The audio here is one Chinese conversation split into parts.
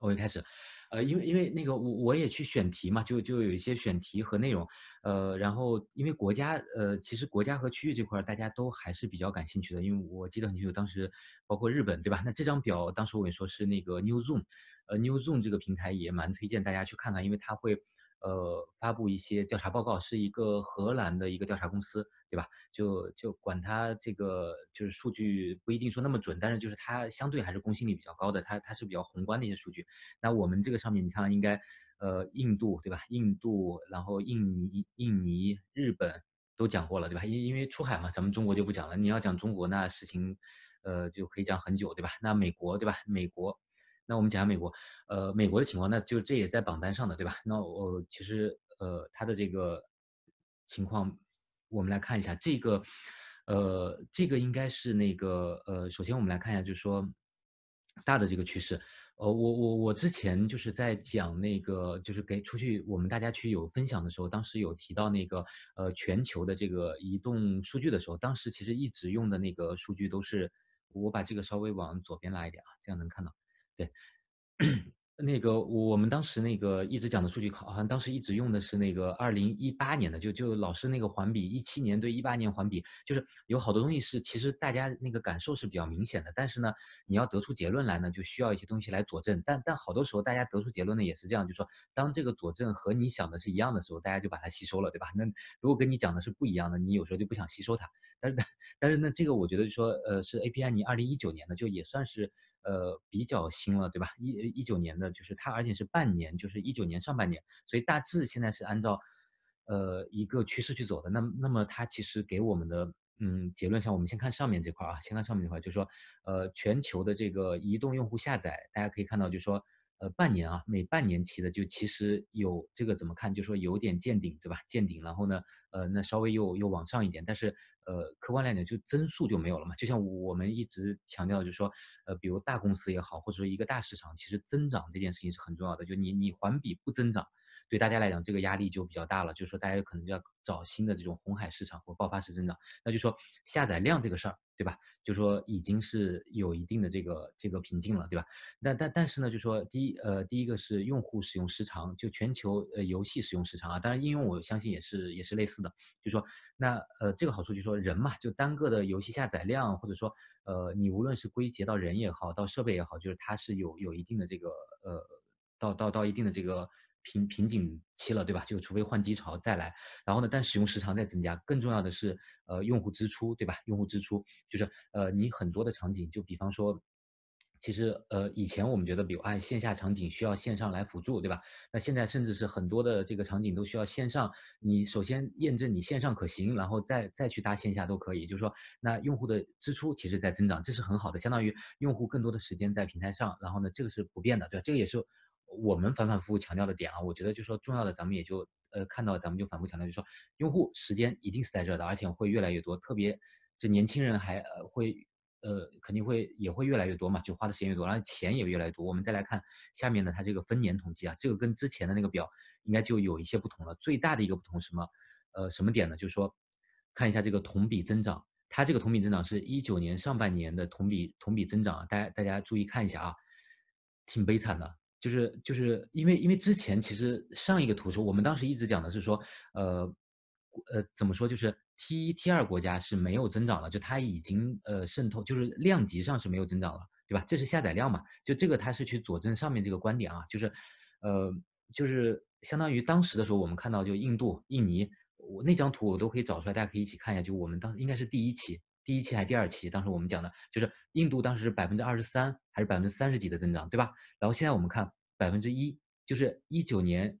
我一开始，因为那个我也去选题嘛，就有一些选题和内容，然后因为国家其实国家和区域这块儿大家都还是比较感兴趣的，因为我记得很清楚，当时包括日本，对吧？那这张表当时我也说是那个 Newzoo，Newzoo 这个平台也蛮推荐大家去看看，因为它会发布一些调查报告，是一个荷兰的一个调查公司，对吧？就管它这个就是数据不一定说那么准，但是就是它相对还是公信力比较高的，它是比较宏观的一些数据。那我们这个上面你看应该，印度对吧？印度，然后印尼、日本都讲过了，对吧？因为出海嘛，咱们中国就不讲了。你要讲中国，那事情，就可以讲很久，对吧？那美国，对吧？美国，那我们讲下美国，美国的情况，那就这也在榜单上的，对吧？那我其实，它的这个情况，我们来看一下这个，这个应该是那个，首先我们来看一下，就是说大的这个趋势。我之前就是在讲那个，就是给出去我们大家去有分享的时候，当时有提到那个全球的这个移动数据的时候，当时其实一直用的那个数据都是，我把这个稍微往左边拉一点啊，这样能看到。对，那个我们当时那个一直讲的数据，好像当时一直用的是那个2018年的，就老是那个环比17年对18年环比，就是有好多东西是其实大家那个感受是比较明显的，但是呢，你要得出结论来呢，就需要一些东西来佐证。但好多时候大家得出结论呢也是这样，就说当这个佐证和你想的是一样的时候，大家就把它吸收了，对吧？那如果跟你讲的是不一样的，你有时候就不想吸收它。但是呢，这个我觉得就说，是 API 你2019年的，就也算是比较新了，对吧？19年的，就是它，而且是半年，就是19年上半年，所以大致现在是按照一个趋势去走的。那么它其实给我们的结论上，我们先看上面这块啊，先看上面这块，就是说全球的这个移动用户下载，大家可以看到，就是说半年啊，每半年期的就其实有这个怎么看，就说有点见顶，对吧？见顶，然后呢，那稍微又往上一点，但是客观来讲就增速就没有了嘛。就像我们一直强调，就是说，比如大公司也好，或者说一个大市场，其实增长这件事情是很重要的。就你环比不增长，对大家来讲这个压力就比较大了，就是说大家可能就要找新的这种红海市场或爆发式增长。那就说下载量这个事儿，对吧？就说已经是有一定的这个瓶颈了，对吧？但是呢，就说第一个是用户使用时长，就全球游戏使用时长啊，当然应用我相信也是类似的，就说那这个好处就是说人嘛，就单个的游戏下载量，或者说你无论是归结到人也好，到设备也好，就是它是有一定的这个到一定的这个瓶颈期了，对吧？就除非换机潮再来，然后呢，但使用时长在增加，更重要的是用户支出，对吧？用户支出就是你很多的场景，就比方说。其实，以前我们觉得，比如线下场景需要线上来辅助，对吧？那现在甚至是很多的这个场景都需要线上，你首先验证你线上可行，然后再去搭线下都可以。就是说，那用户的支出其实在增长，这是很好的，相当于用户更多的时间在平台上，然后呢，这个是不变的，对吧？这个也是我们反反复复强调的点啊。我觉得就是说重要的，咱们也就看到，咱们就反复强调，就是说用户时间一定是在这儿的，而且会越来越多，特别这年轻人还会。肯定也会越来越多嘛，就花的时间越多，然后钱也越来越多。我们再来看下面的它这个分年统计啊，这个跟之前的那个表应该就有一些不同了。最大的一个不同是什么？什么点呢？就是说，看一下这个同比增长，它这个同比增长是19年上半年的同比增长啊，大家注意看一下啊，挺悲惨的。就是因为之前其实上一个图说，我们当时一直讲的是说，呃怎么说，就是 T1、T2国家是没有增长了，就它已经渗透，就是量级上是没有增长了，对吧？这是下载量嘛，就这个它是去佐证上面这个观点啊，呃就是相当于当时的时候，我们看到就印度、印尼，我那张图我都可以找出来，大家可以一起看一下。就我们当时应该是第一期还是第二期，当时我们讲的就是印度当时是23%还是30%几的增长，对吧？然后现在我们看1%，就是19年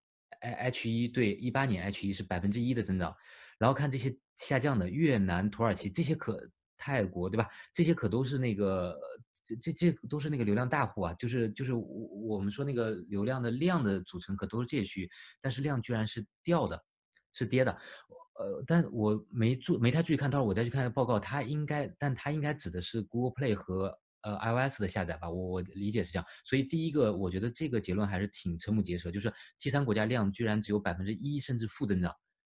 H1对18年 H1是1%的增长，然后看这些下降的越南、土耳其这些泰国对吧？这些可都是那个这都是那个流量大户啊，就是我们说那个流量的量的组成可都是这些区域，但是量居然是掉的，是跌的。但我没太注意看，到时候我再去看报告，它应该指的是 Google Play 和iOS 的下载吧，我理解是这样。所以第一个，我觉得这个结论还是挺瞠目结舌，就是 T3国家量居然只有1%甚至负增长，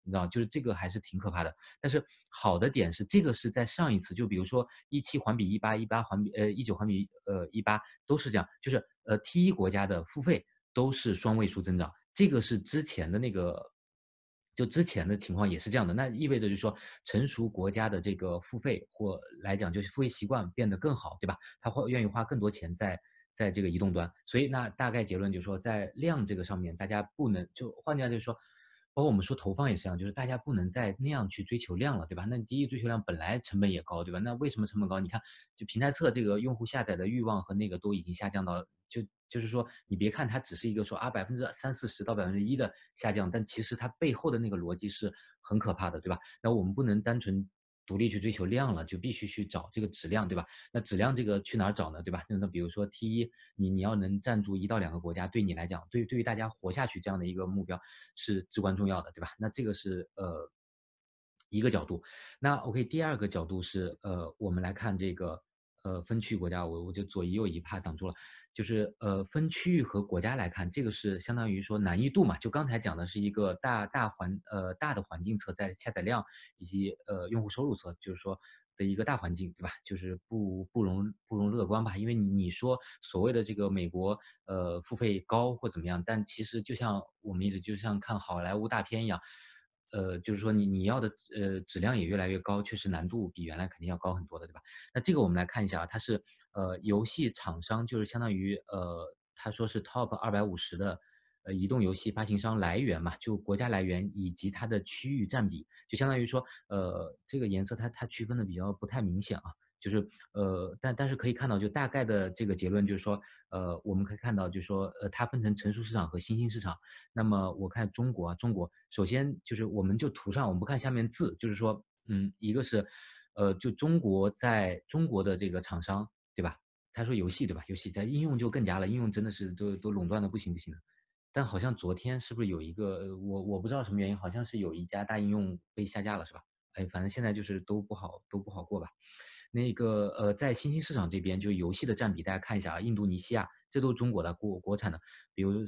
你知道，就是这个还是挺可怕的。但是好的点是，这个是在上一次，就比如说17环比18，18环比19环比18都是这样，就是T1国家的付费都是双位数增长，这个是之前的那个。就之前的情况也是这样的，那意味着就是说，成熟国家的这个付费或来讲，就是付费习惯变得更好，对吧？他会愿意花更多钱在这个移动端，所以那大概结论就是说，在量这个上面，大家不能就换句话就是说，包括我们说投放也是这样，就是大家不能再那样去追求量了，对吧？那你第一追求量本来成本也高，对吧？那为什么成本高？你看，就平台侧这个用户下载的欲望和那个都已经下降到，就是说，你别看它只是一个说啊30%-40%到1%的下降，但其实它背后的那个逻辑是很可怕的，对吧？那我们不能单纯独立去追求量了，就必须去找这个质量，对吧？那质量这个去哪儿找呢？对吧？那比如说 T1，你要能站住1到2个国家，对你来讲，对于大家活下去这样的一个目标是至关重要的，对吧？那这个是一个角度。那 OK，第二个角度是我们来看这个分区域国家，我就左移右移怕挡住了。就是分区域和国家来看，这个是相当于说难易度嘛。就刚才讲的是一个大的环境侧在下载量以及用户收入侧，就是说的一个大环境，对吧？就是不容乐观吧。因为你说所谓的这个美国付费高或怎么样，但其实就像我们一直就像看好莱坞大片一样。就是说你要的质量也越来越高，确实难度比原来肯定要高很多的，对吧？那这个我们来看一下啊，它是游戏厂商，就是相当于他说是 Top 250的移动游戏发行商来源嘛，就国家来源以及它的区域占比，就相当于说这个颜色它区分的比较不太明显啊。就是但是可以看到，就大概的这个结论就是说，我们可以看到，就是说，它分成成熟市场和新兴市场。那么我看中国啊，中国首先就是我们就图上，我们不看下面字，就是说，一个是，就中国的这个厂商，对吧？他说游戏对吧？游戏在应用就更加了，应用真的是都垄断的不行不行的。但好像昨天是不是有一个，我不知道什么原因，好像是有一家大应用被下架了，是吧？哎，反正现在就是都不好过吧。那个在新兴市场这边，就游戏的占比，大家看一下啊，印度尼西亚这都是中国的国产的，比如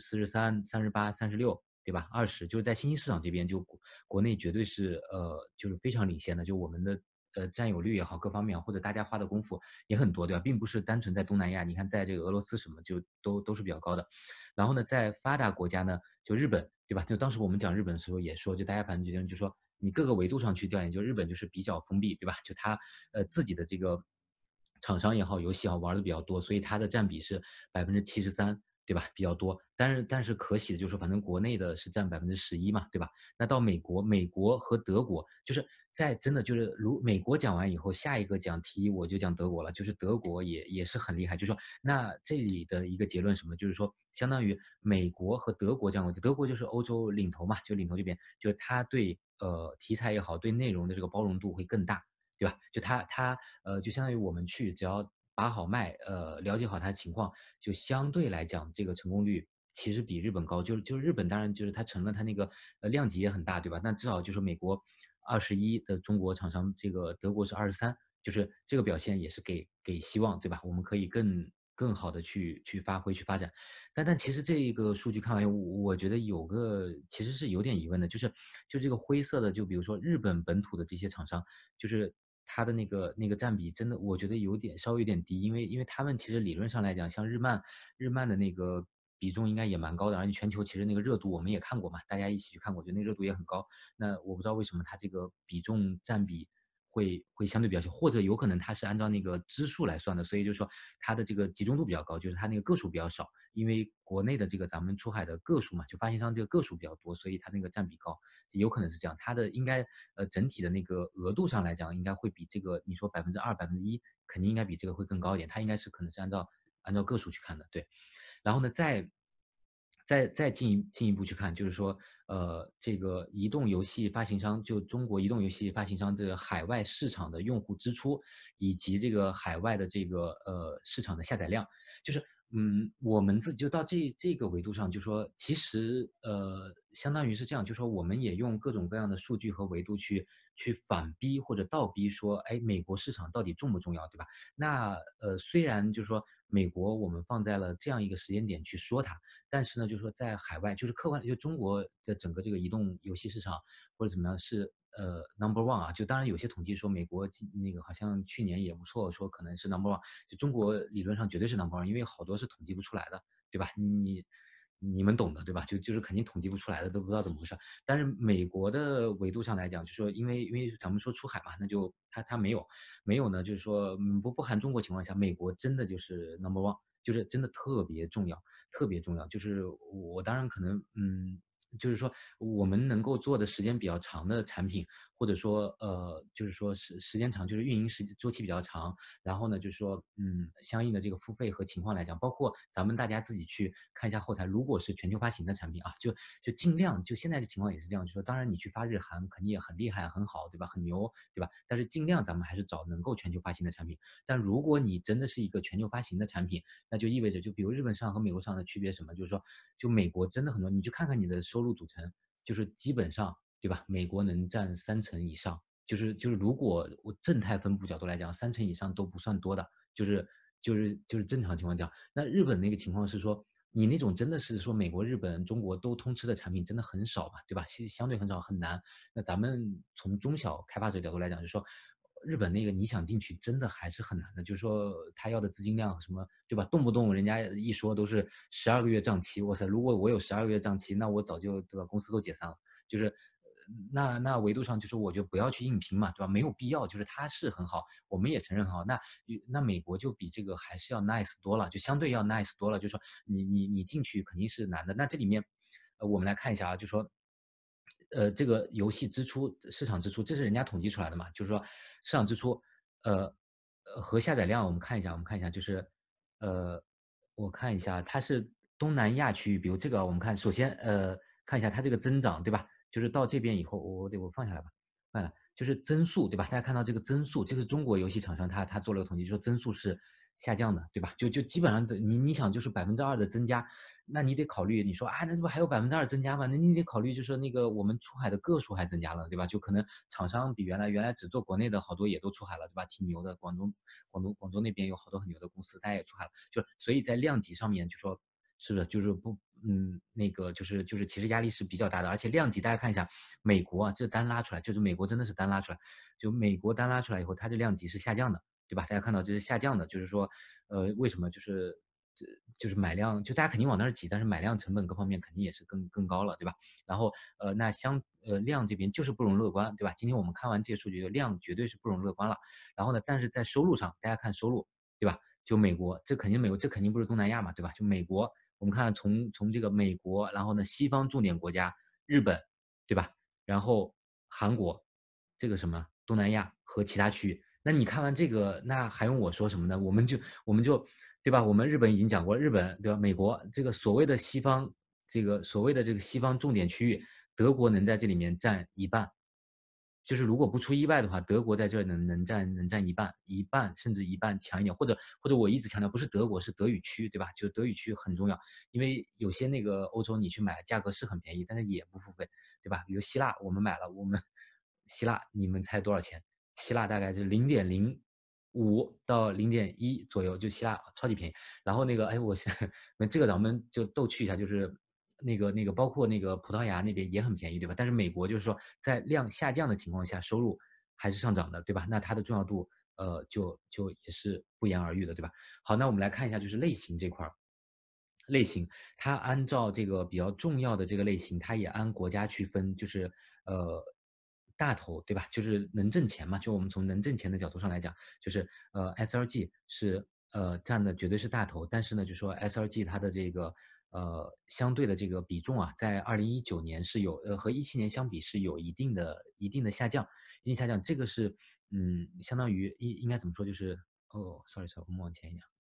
43、38、36，对吧？20，就是在新兴市场这边，就国内绝对是就是非常领先的，就我们的占有率也好，各方面或者大家花的功夫也很多，对吧？并不是单纯在东南亚，你看在这个俄罗斯什么就都是比较高的。然后呢，在发达国家呢，就日本，对吧？就当时我们讲日本的时候也说，就大家反正就说你各个维度上去调研，就日本就是比较封闭，对吧？就它自己的这个厂商也好，游戏也好玩的比较多，所以它的占比是73%，对吧？比较多。但是可喜的就是说，反正国内的是占11%嘛，对吧？那到美国和德国，就是在真的就是如美国讲完以后，下一个讲题我就讲德国了，就是德国也是很厉害，就是说那这里的一个结论什么，就是说相当于美国和德国这样，德国就是欧洲领头嘛，就领头这边，就是它对题材也好，对内容的这个包容度会更大，对吧？就它就相当于我们去只要把好脉，了解好它的情况，就相对来讲这个成功率其实比日本高。就日本当然就是它成了它那个量级也很大，对吧？那至少就是美国21的中国厂商，这个德国是23，就是这个表现也是给希望，对吧？我们可以更好的去发挥去发展。但其实这个数据看完，我觉得其实是有点疑问的，就这个灰色的，就比如说日本本土的这些厂商，就是它的那个占比，真的我觉得稍微有点低，因为他们其实理论上来讲，像日漫的那个比重应该也蛮高的，而且全球其实那个热度我们也看过嘛，大家一起去看过，我觉得那个热度也很高。那我不知道为什么它这个比重占比会相对比较小，或者有可能它是按照那个支数来算的，所以就是说它的这个集中度比较高，就是它那个个数比较少。因为国内的这个咱们出海的个数嘛，就发行商这个个数比较多，所以它那个占比高，有可能是这样。它的应该整体的那个额度上来讲，应该会比这个你说2%、1%，肯定应该比这个会更高一点。它应该是可能是按照个数去看的，对。然后呢，再进一步去看，就是说，这个移动游戏发行商，就中国移动游戏发行商这个海外市场的用户支出，以及这个海外的这个市场的下载量，就是我们自己就到这个维度上，就说其实相当于是这样，就说我们也用各种各样的数据和维度去反逼或者倒逼说，哎，美国市场到底重不重要，对吧？那虽然就是说美国我们放在了这样一个时间点去说它，但是呢，就是说在海外，就是客观就中国的整个这个移动游戏市场或者怎么样是number one 啊，就当然有些统计说美国那个好像去年也不错，说可能是 number one，就中国理论上绝对是 number one，因为好多是统计不出来的，对吧？你们懂的，对吧？就是肯定统计不出来的，都不知道怎么回事。但是美国的维度上来讲，就说因为咱们说出海嘛，那就它没有呢，就是说不含中国情况下，美国真的就是 number one，就是真的特别重要，特别重要。就是我当然可能就是说我们能够做的时间比较长的产品，或者说就是说时间长，就是运营周期比较长，然后呢，就是说相应的这个付费和情况来讲，包括咱们大家自己去看一下后台，如果是全球发行的产品啊，就尽量就现在的情况也是这样，就说当然你去发日韩肯定也很厉害很好，对吧？很牛，对吧？但是尽量咱们还是找能够全球发行的产品。但如果你真的是一个全球发行的产品，那就意味着就比如日本市场和美国市场的区别是什么？就是说，就美国真的很多，你去看看你的收入组成，就是基本上对吧？美国能占30%以上，就是如果我正态分布角度来讲，30%以上都不算多的，就是正常情况下。那日本那个情况是说，你那种真的是说美国、日本、中国都通吃的产品真的很少嘛，对吧？其实相对很少，很难。那咱们从中小开发者角度来讲，就是说日本那个你想进去真的还是很难的，就是说他要的资金量什么，对吧？动不动人家一说都是12个月账期，哇塞！如果我有12个月账期，那我早就对吧？公司都解散了。就是那维度上就是我就不要去硬拼嘛，对吧？没有必要，就是它是很好，我们也承认很好。那美国就比这个还是要 nice 多了，就相对要 nice 多了。就是说你进去肯定是难的。那这里面，我们来看一下啊，就说这个游戏支出、市场支出，这是人家统计出来的嘛？就是说市场支出，呃，和下载量，我们看一下，就是我看一下，它是东南亚区域，比如这个，我们看，首先看一下它这个增长，对吧？就是到这边以后，我放下来吧，就是增速，对吧？大家看到这个增速，这是中国游戏厂商他做了个统计，就说增速是下降的，对吧？就基本上你想就是2%的增加，那你得考虑，你说啊，那这不还有2%增加吗？那你得考虑，就是那个我们出海的个数还增加了，对吧？就可能厂商比原来只做国内的好多也都出海了，对吧？挺牛的，广州那边有好多很牛的公司，大家也出海了，就所以在量级上面就说是不是就是不那个就是其实压力是比较大的，而且量级大家看一下，美国啊这单拉出来，就是美国真的是单拉出来，就美国单拉出来以后，它的量级是下降的，对吧？大家看到这是下降的，就是说为什么就是买量，就大家肯定往那儿挤，但是买量成本各方面肯定也是更高了，对吧？然后那量这边就是不容乐观，对吧？今天我们看完这些数据，量绝对是不容乐观了。然后呢，但是在收入上，大家看收入，对吧？就美国，这肯定美国，这肯定不是东南亚嘛，对吧？就美国，我们看从这个美国，然后呢，西方重点国家，日本，对吧？然后韩国，这个什么东南亚和其他区域。那你看完这个，那还用我说什么呢？我们就对吧？我们日本已经讲过，日本对吧？美国这个所谓的西方，这个所谓的这个西方重点区域，德国能在这里面占一半。就是如果不出意外的话，德国在这儿能占一半甚至一半强一点，或者我一直强调，不是德国是德语区，对吧？就德语区很重要，因为有些那个欧洲你去买价格是很便宜，但是也不付费，对吧？比如希腊，我们买了，希腊你们猜多少钱？希腊大概是0.05到0.1左右，就希腊超级便宜。然后那个，哎，这个咱们就逗趣一下，就是那个包括那个葡萄牙那边也很便宜，对吧？但是美国就是说在量下降的情况下，收入还是上涨的，对吧？那它的重要度，就也是不言而喻的，对吧？好，那我们来看一下就是类型这块儿。类型，它按照这个比较重要的这个类型，它也按国家区分，就是大头，对吧？就是能挣钱嘛，就我们从能挣钱的角度上来讲，就是SLG 是占的绝对是大头，但是呢，就说 SLG 它的这个相对的这个比重啊，在2019年是有和17年相比是有一定的下降，这个是相当于应该怎么说？就是sorry，我们往前一点。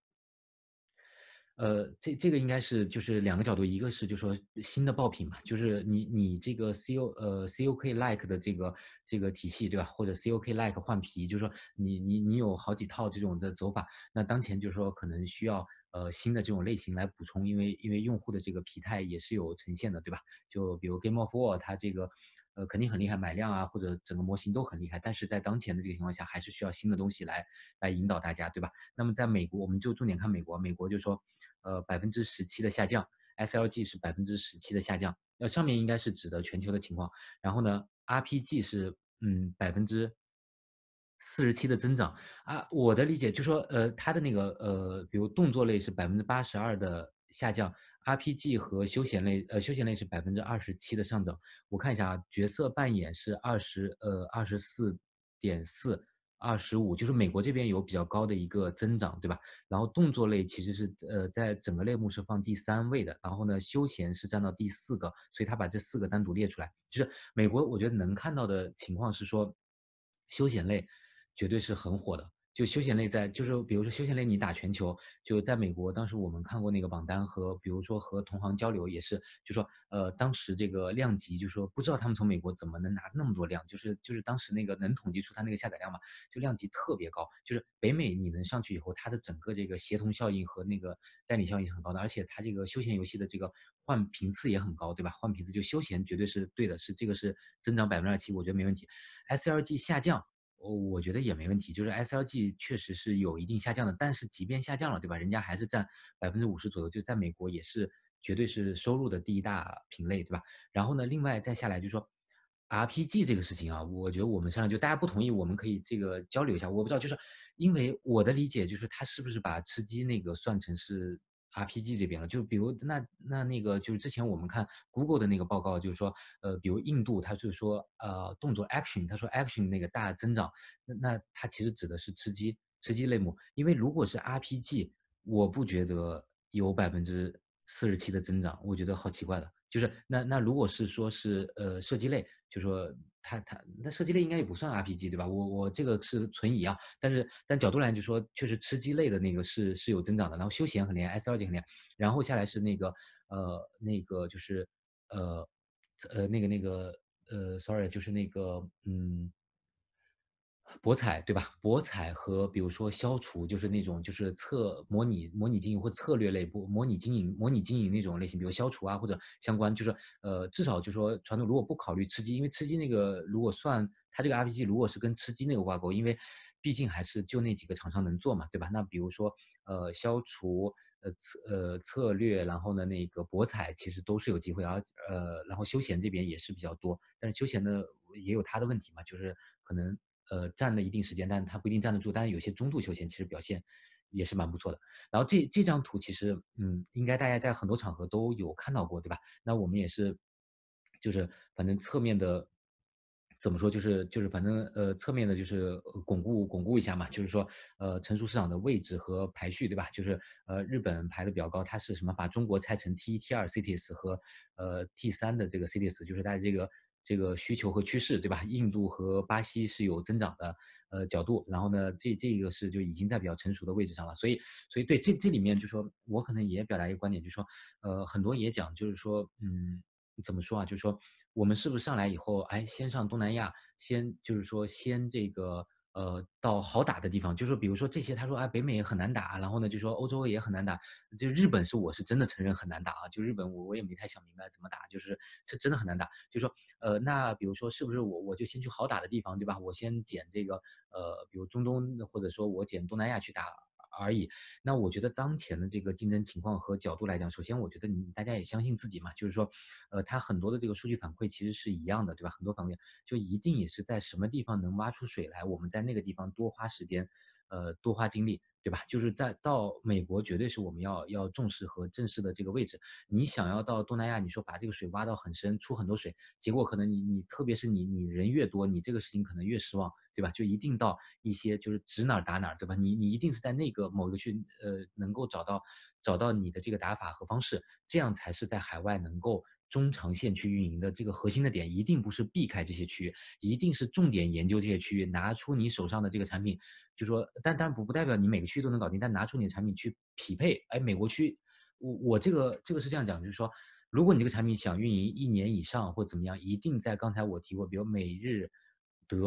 这个应该是就是两个角度，一个是就说新的爆品嘛，就是你这个 COK like 的这个体系，对吧？或者 COK like 换皮，就是说你有好几套这种的走法，那当前就是说可能需要新的这种类型来补充，因为用户的这个疲态也是有呈现的，对吧？就比如 Game of War，它这个肯定很厉害，买量啊或者整个模型都很厉害，但是在当前的这个情况下，还是需要新的东西来引导大家，对吧？那么在美国，我们就重点看美国，美国就说17%的下降，SLG 是17%的下降，上面应该是指的全球的情况，然后呢，RPG 是47%的增长啊，我的理解就说，它的那个比如动作类是82%的下降，RPG 和休闲类是27%的上涨。我看一下啊，角色扮演是24.4、25，就是美国这边有比较高的一个增长，对吧？然后动作类其实是在整个类目是放第3位的，然后呢，休闲是占到第4个，所以他把这4个单独列出来。就是美国我觉得能看到的情况是说，休闲类绝对是很火的。就休闲类就是比如说休闲类你打全球，就在美国，当时我们看过那个榜单和比如说和同行交流也是，就说当时这个量级就说不知道他们从美国怎么能拿那么多量，就是当时那个能统计出它那个下载量嘛，就量级特别高，就是北美你能上去以后，它的整个这个协同效应和那个代理效应是很高的，而且它这个休闲游戏的这个换频次也很高，对吧？换频次就休闲绝对是对的，这个是增长27%，我觉得没问题。SLG 下降，我觉得也没问题，就是 SLG 确实是有一定下降的，但是即便下降了，对吧？人家还是占50%左右，就在美国也是绝对是收入的第一大品类，对吧？然后呢，另外再下来就说 RPG 这个事情啊，我觉得我们商量就大家不同意，我们可以这个交流一下。我不知道，就是因为我的理解就是他是不是把吃鸡那个算成是 RPG 这边了？就比如那个就是之前我们看 Google 的那个报告，就是说比如印度，它就是说动作 action，他说 action 那个大增长，那它其实指的是吃鸡类目，因为如果是 RPG，我不觉得有47%的增长，我觉得好奇怪的。就是那如果是说是射击类，就说它那射击类应该也不算 RPG 对吧？我这个是存疑啊，但角度来就说，确实吃鸡类的那个是有增长的，然后休闲很厉害，SLG 很厉害，然后下来是那个就是sorry，就是那个博彩对吧？博彩和比如说消除，就是那种就是模拟经营或策略类模拟经营那种类型，比如消除啊或者相关，就是至少就说传统如果不考虑吃鸡，因为吃鸡那个如果算它这个 RPG 如果是跟吃鸡那个挂钩，因为毕竟还是就那几个厂商能做嘛，对吧？那比如说消除策略，然后呢那个博彩其实都是有机会，然后休闲这边也是比较多，但是休闲呢也有它的问题嘛，就是可能站了一定时间，但它不一定站得住。但是有些中度休闲其实表现也是蛮不错的。然后这张图其实应该大家在很多场合都有看到过，对吧？那我们也是，就是反正侧面的。怎么说？就是反正侧面的就是巩固一下嘛，就是说成熟市场的位置和排序，对吧？就是日本排的比较高，它是什么？把中国拆成 T1、T2 cities 和T3的这个 cities，就是它这个需求和趋势，对吧？印度和巴西是有增长的角度，然后呢，这个是就已经在比较成熟的位置上了，所以对这里面就说我可能也表达一个观点，就是说很多也讲就是说怎么说啊？就是说，我们是不是上来以后，哎，先上东南亚，就是说先这个到好打的地方，就是说比如说这些，他说啊，北美也很难打，然后呢，就说欧洲也很难打，就日本我是真的承认很难打啊，就日本我也没太想明白怎么打，就是这真的很难打，就说那比如说是不是我就先去好打的地方，对吧？我先捡这个比如中东或者说我捡东南亚去打而已，那我觉得当前的这个竞争情况和角度来讲，首先我觉得大家也相信自己嘛，就是说，它很多的这个数据反馈其实是一样的，对吧？很多反馈就一定也是在什么地方能挖出水来，我们在那个地方多花时间，多花精力，对吧？就是到美国绝对是我们要重视和正视的这个位置。你想要到东南亚，你说把这个水挖到很深，出很多水，结果可能你特别是你人越多，你这个事情可能越失望，对吧？就一定到一些就是指哪儿打哪儿，对吧？你一定是在那个某一个区能够找到你的这个打法和方式，这样才是在海外能够中长线去运营的这个核心的点，一定不是避开这些区域，一定是重点研究这些区域，拿出你手上的这个产品，就说，但当然不代表你每个区域都能搞定，但拿出你的产品去匹配。哎，美国区，我这个是这样讲，就是说，如果你这个产品想运营1年以上或怎么样，一定在刚才我提过，比如美日德。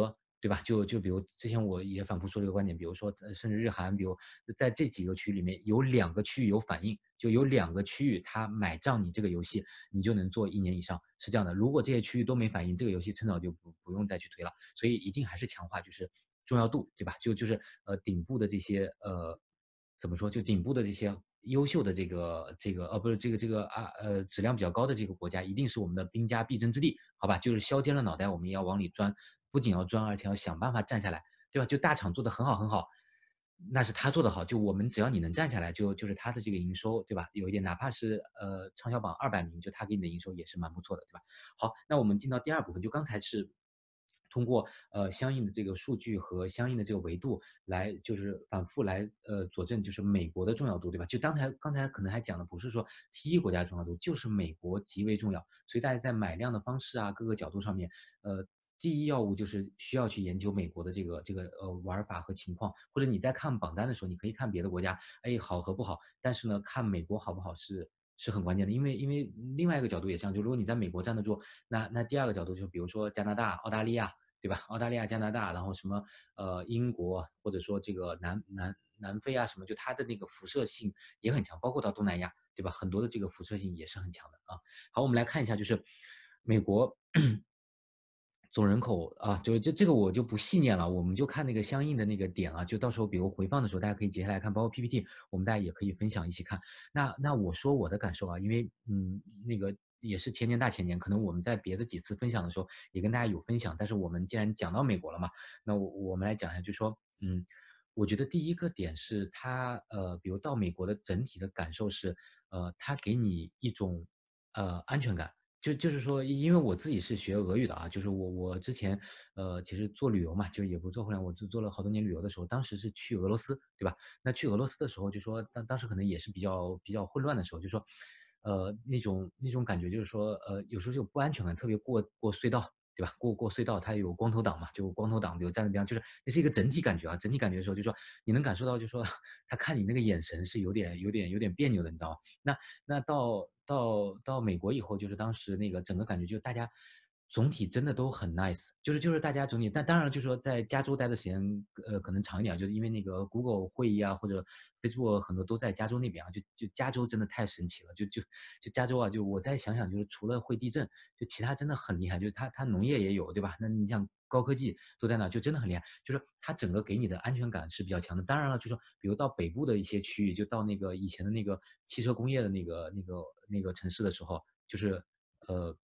对吧？就比如之前我也反复说这个观点，比如说甚至日韩，比如在这几个区域里面有2个区域有反应，就有2个区域它买账你这个游戏，你就能做1年以上，是这样的。如果这些区域都没反应，这个游戏趁早就不用再去推了。所以一定还是强化就是重要度，对吧？就是顶部的这些怎么说？就顶部的这些优秀的这个不是这个质量比较高的这个国家，一定是我们的兵家必争之地，好吧？就是削尖了脑袋我们也要往里钻，不仅要钻，而且要想办法站下来，对吧？就大厂做的很好很好，那是他做的好，就我们只要你能站下来，就是他的这个营收，对吧？有一点，哪怕是畅销榜200名，就他给你的营收也是蛮不错的，对吧？好，那我们进到第二部分，就刚才是通过相应的这个数据和相应的这个维度来，就是反复来佐证，就是美国的重要度，对吧？就刚才可能还讲的不是说第一国家的重要度，就是美国极为重要，所以大家在买量的方式啊，各个角度上面，第一要务就是需要去研究美国的这个玩法和情况，或者你在看榜单的时候，你可以看别的国家，哎好和不好，但是呢，看美国好不好是很关键的，因为另外一个角度也像，就如果你在美国站得住，那第二个角度就比如说加拿大、澳大利亚，对吧？澳大利亚、加拿大，然后什么英国，或者说这个南非啊什么，就它的那个辐射性也很强，包括到东南亚，对吧？很多的这个辐射性也是很强的啊。好，我们来看一下，就是美国总人口啊，就这个我就不细念了，我们就看那个相应的那个点啊，就到时候比如回放的时候，大家可以截下来看，包括 PPT，我们大家也可以分享一起看。那我说我的感受啊，因为那个也是前年大前年，可能我们在别的几次分享的时候也跟大家有分享，但是我们既然讲到美国了嘛，那我们来讲一下，就说我觉得第一个点是它比如到美国的整体的感受是它给你一种安全感。就是说，因为我自己是学俄语的啊，就是我之前其实做旅游嘛，就也不做互联网，我做了好多年旅游的时候，当时是去俄罗斯，对吧？那去俄罗斯的时候，就说当时可能也是比较混乱的时候，就说那种感觉就是说有时候就不安全感，特别过隧道。对吧？过隧道，它有光头党嘛，就光头党，比如站那边，就是那是一个整体感觉啊，整体感觉的时候，就说你能感受到，就说他看你那个眼神是有点别扭的，你知道吗？那到美国以后，就是当时那个整个感觉，就大家总体真的都很 nice，就是大家总体，但当然就是说在加州待的时间可能长一点，就是因为那个 Google 会议啊或者 Facebook 很多都在加州那边啊，就加州真的太神奇了，就加州啊，就我再想想，就是除了会地震，就其他真的很厉害，就是它农业也有，对吧？那你像高科技都在那，就真的很厉害。就是它整个给你的安全感是比较强的。当然了，就说比如到北部的一些区域，就到那个以前的那个汽车工业的那个城市的时候，就是呃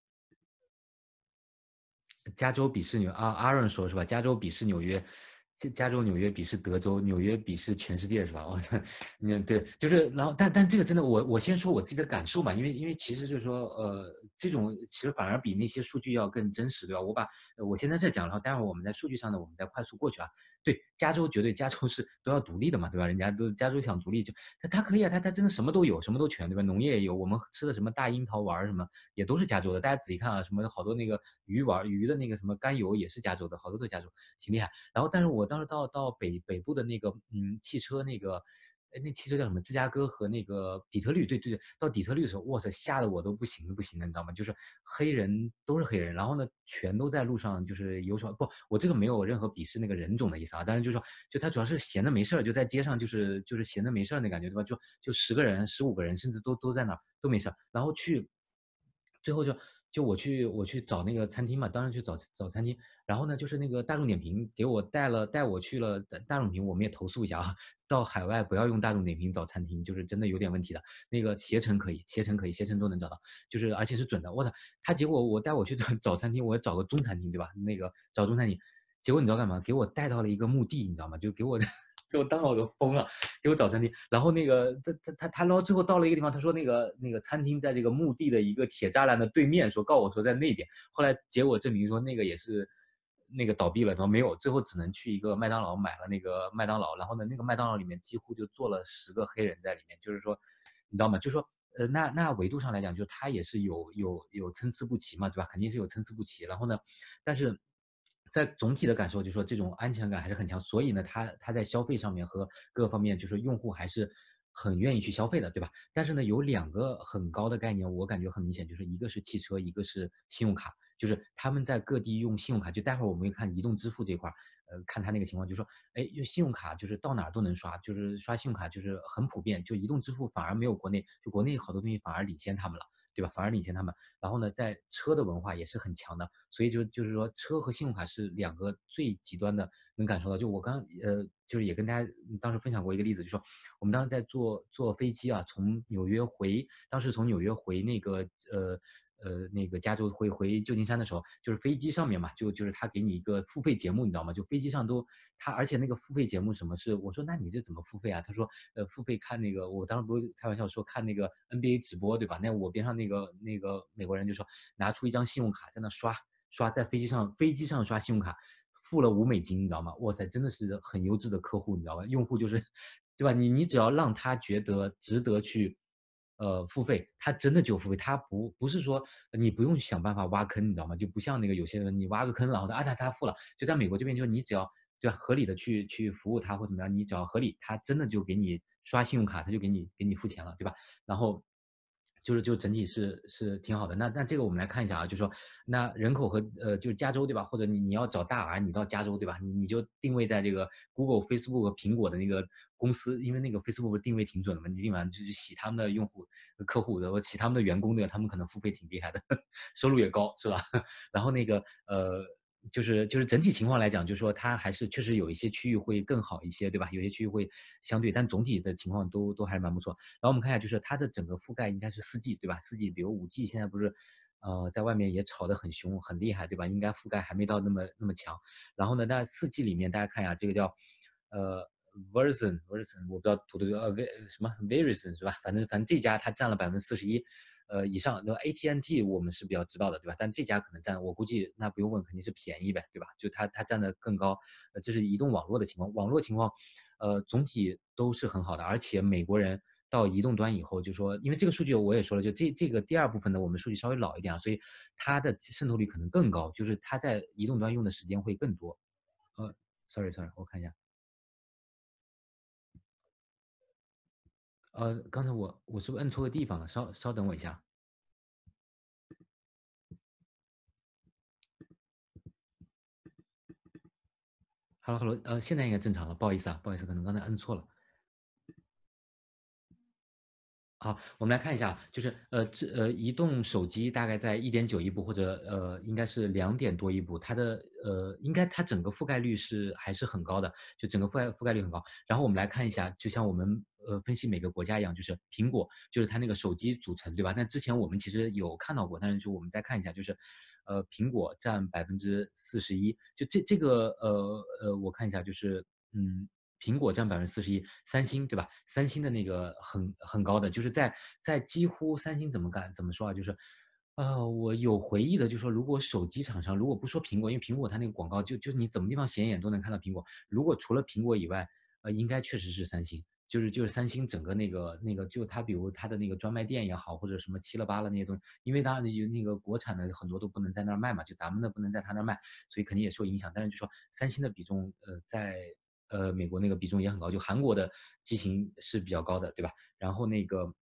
加州鄙视阿润说是吧？加州鄙视纽约，加州纽约鄙视德州，纽约鄙视全世界是吧？我操，对，就是然后但这个真的我先说我自己的感受吧，因为其实就是说这种其实反而比那些数据要更真实，对吧？我先在这讲，然后待会儿我们在数据上呢，我们再快速过去啊。对，加州绝对加州是都要独立的嘛，对吧？人家都加州想独立就他可以啊，他真的什么都有，什么都全，对吧？农业也有，我们吃的什么大樱桃丸什么也都是加州的。大家仔细看啊，什么好多那个鱼的那个什么甘油也是加州的，好多都是加州，挺厉害。然后，但是我当时到北部的那个汽车那个。那汽车叫什么？芝加哥和那个底特律，对对对，到底特律的时候，哇塞，吓得我都不行了不行了，你知道吗？就是黑人都是黑人，然后呢，全都在路上就是游手不，我这个没有任何鄙视那个人种的意思啊，但是就是说，就他主要是闲的没事儿，就在街上就是闲的没事儿那感觉，对吧？就10个人、15个人，甚至都在那儿都没事儿，然后最后就我去找那个餐厅嘛，当时去找餐厅，然后呢，就是那个大众点评给我带我去了大众点评，我们也投诉一下啊，到海外不要用大众点评找餐厅，就是真的有点问题的。那个携程可以，携程都能找到，就是而且是准的。我操，结果我带我去找餐厅，我要找个中餐厅，对吧？那个找中餐厅，结果你知道干嘛？给我带到了一个墓地，你知道吗？就给我给我当我都疯了，给我找餐厅。然后那个他然后最后到了一个地方，他说那个餐厅在这个墓地的一个铁栅栏的对面，告我说在那边。后来结果证明说那个也是那个倒闭了，然后没有，最后只能去一个麦当劳买了那个麦当劳。然后呢，那个麦当劳里面几乎就坐了10个黑人在里面，就是说，你知道吗？就是说。那维度上来讲，就它也是有参差不齐嘛，对吧？肯定是有参差不齐。然后呢，但是在总体的感受，就是说这种安全感还是很强，所以呢，它在消费上面和各个方面，就是用户还是很愿意去消费的，对吧？但是呢，有2个很高的概念，我感觉很明显，就是一个是汽车，一个是信用卡。 就是他们在各地用信用卡，就待会儿我们会看移动支付这块儿，看他那个情况，就说，哎，用信用卡就是到哪儿都能刷，就是刷信用卡就是很普遍，就移动支付反而没有国内，就国内好多东西反而领先他们了。对吧？反而领先他们。然后呢，在车的文化也是很强的，所以就是说，车和信用卡是两个最极端的，能感受到。就我刚就是也跟大家当时分享过一个例子，就说我们当时在坐飞机啊，从纽约回，当时从纽约回那个那个加州回旧金山的时候，就是飞机上面嘛，就是他给你一个付费节目，你知道吗？就飞机上都他，而且那个付费节目什么是？我说那你这怎么付费啊？他说付费看那个，我当时不是开玩笑说看那个 NBA 直播对吧？那我边上那个美国人就说拿出一张信用卡在那刷，在飞机上刷信用卡，付了$5，你知道吗？哇塞，真的是很优质的客户，你知道吗？用户就是，对吧？你只要让他觉得值得去付费，他真的就付费，他不是说你不用想办法挖坑，你知道吗？就不像那个有些人你挖个坑，然后他付了，就在美国这边，就是你只要对吧，合理的去服务他或怎么样，你只要合理，他真的就给你刷信用卡，他就给你付钱了，对吧？然后就整体是挺好的。那这个我们来看一下啊，就说那人口和就是加州对吧？或者你要找大 R，你到加州对吧？你就定位在这个 Google、Facebook 和苹果的那个公司，因为那个 Facebook 定位挺准的嘛，你定完就洗他们的用户、客户的，我洗他们的员工对吧？他们可能付费挺厉害的，收入也高是吧？然后那个就是整体情况来讲，就是说它还是确实有一些区域会更好一些，对吧？有些区域会相对，但总体的情况都还是蛮不错。然后我们看一下，就是它的整个覆盖应该是4G，对吧？4G，比如5G，现在不是在外面也炒得很凶很厉害，对吧？应该覆盖还没到那么强。然后呢，那4G 里面大家看一下，这个叫呃 Verizon，我不知道读的什么 Verizon 是吧？反正这家它占了41%。以上，那 AT&T 我们是比较知道的，对吧？但这家可能占，我估计那不用问，肯定是便宜呗，对吧？就它占的更高，这是移动网络的情况。网络情况，总体都是很好的，而且美国人到移动端以后，就说，因为这个数据我也说了，就这个第二部分呢，我们数据稍微老一点啊，所以它的渗透率可能更高，就是它在移动端用的时间会更多。sorry，我看一下，刚才我是不是摁错个地方了？稍等我一下。Hello，现在应该正常了，不好意思啊，不好意思，可能刚才摁错了。好，我们来看一下，就是移动手机大概在1.9亿部，或者应该是2点多亿部，它的应该它整个覆盖率还是很高的，就整个覆盖率很高。然后我们来看一下，就像我们分析每个国家一样，就是苹果就是它那个手机组成，对吧？那之前我们其实有看到过，但是就我们再看一下，就是苹果占41%，就这个我看一下，就是苹果占41%，三星对吧？三星的那个很高的，就是在几乎三星怎么说啊？就是，我有回忆的，就是说如果手机厂商如果不说苹果，因为苹果它那个广告就是你怎么地方显眼都能看到苹果，如果除了苹果以外，应该确实是三星。就是三星整个那个，就它比如它的那个专卖店也好，或者什么七了八了那些东西，因为当然有那个国产的很多都不能在那儿卖嘛，就咱们的不能在他那儿卖，所以肯定也受影响。但是就说三星的比重，在美国那个比重也很高，就韩国的机型是比较高的，对吧？然后那个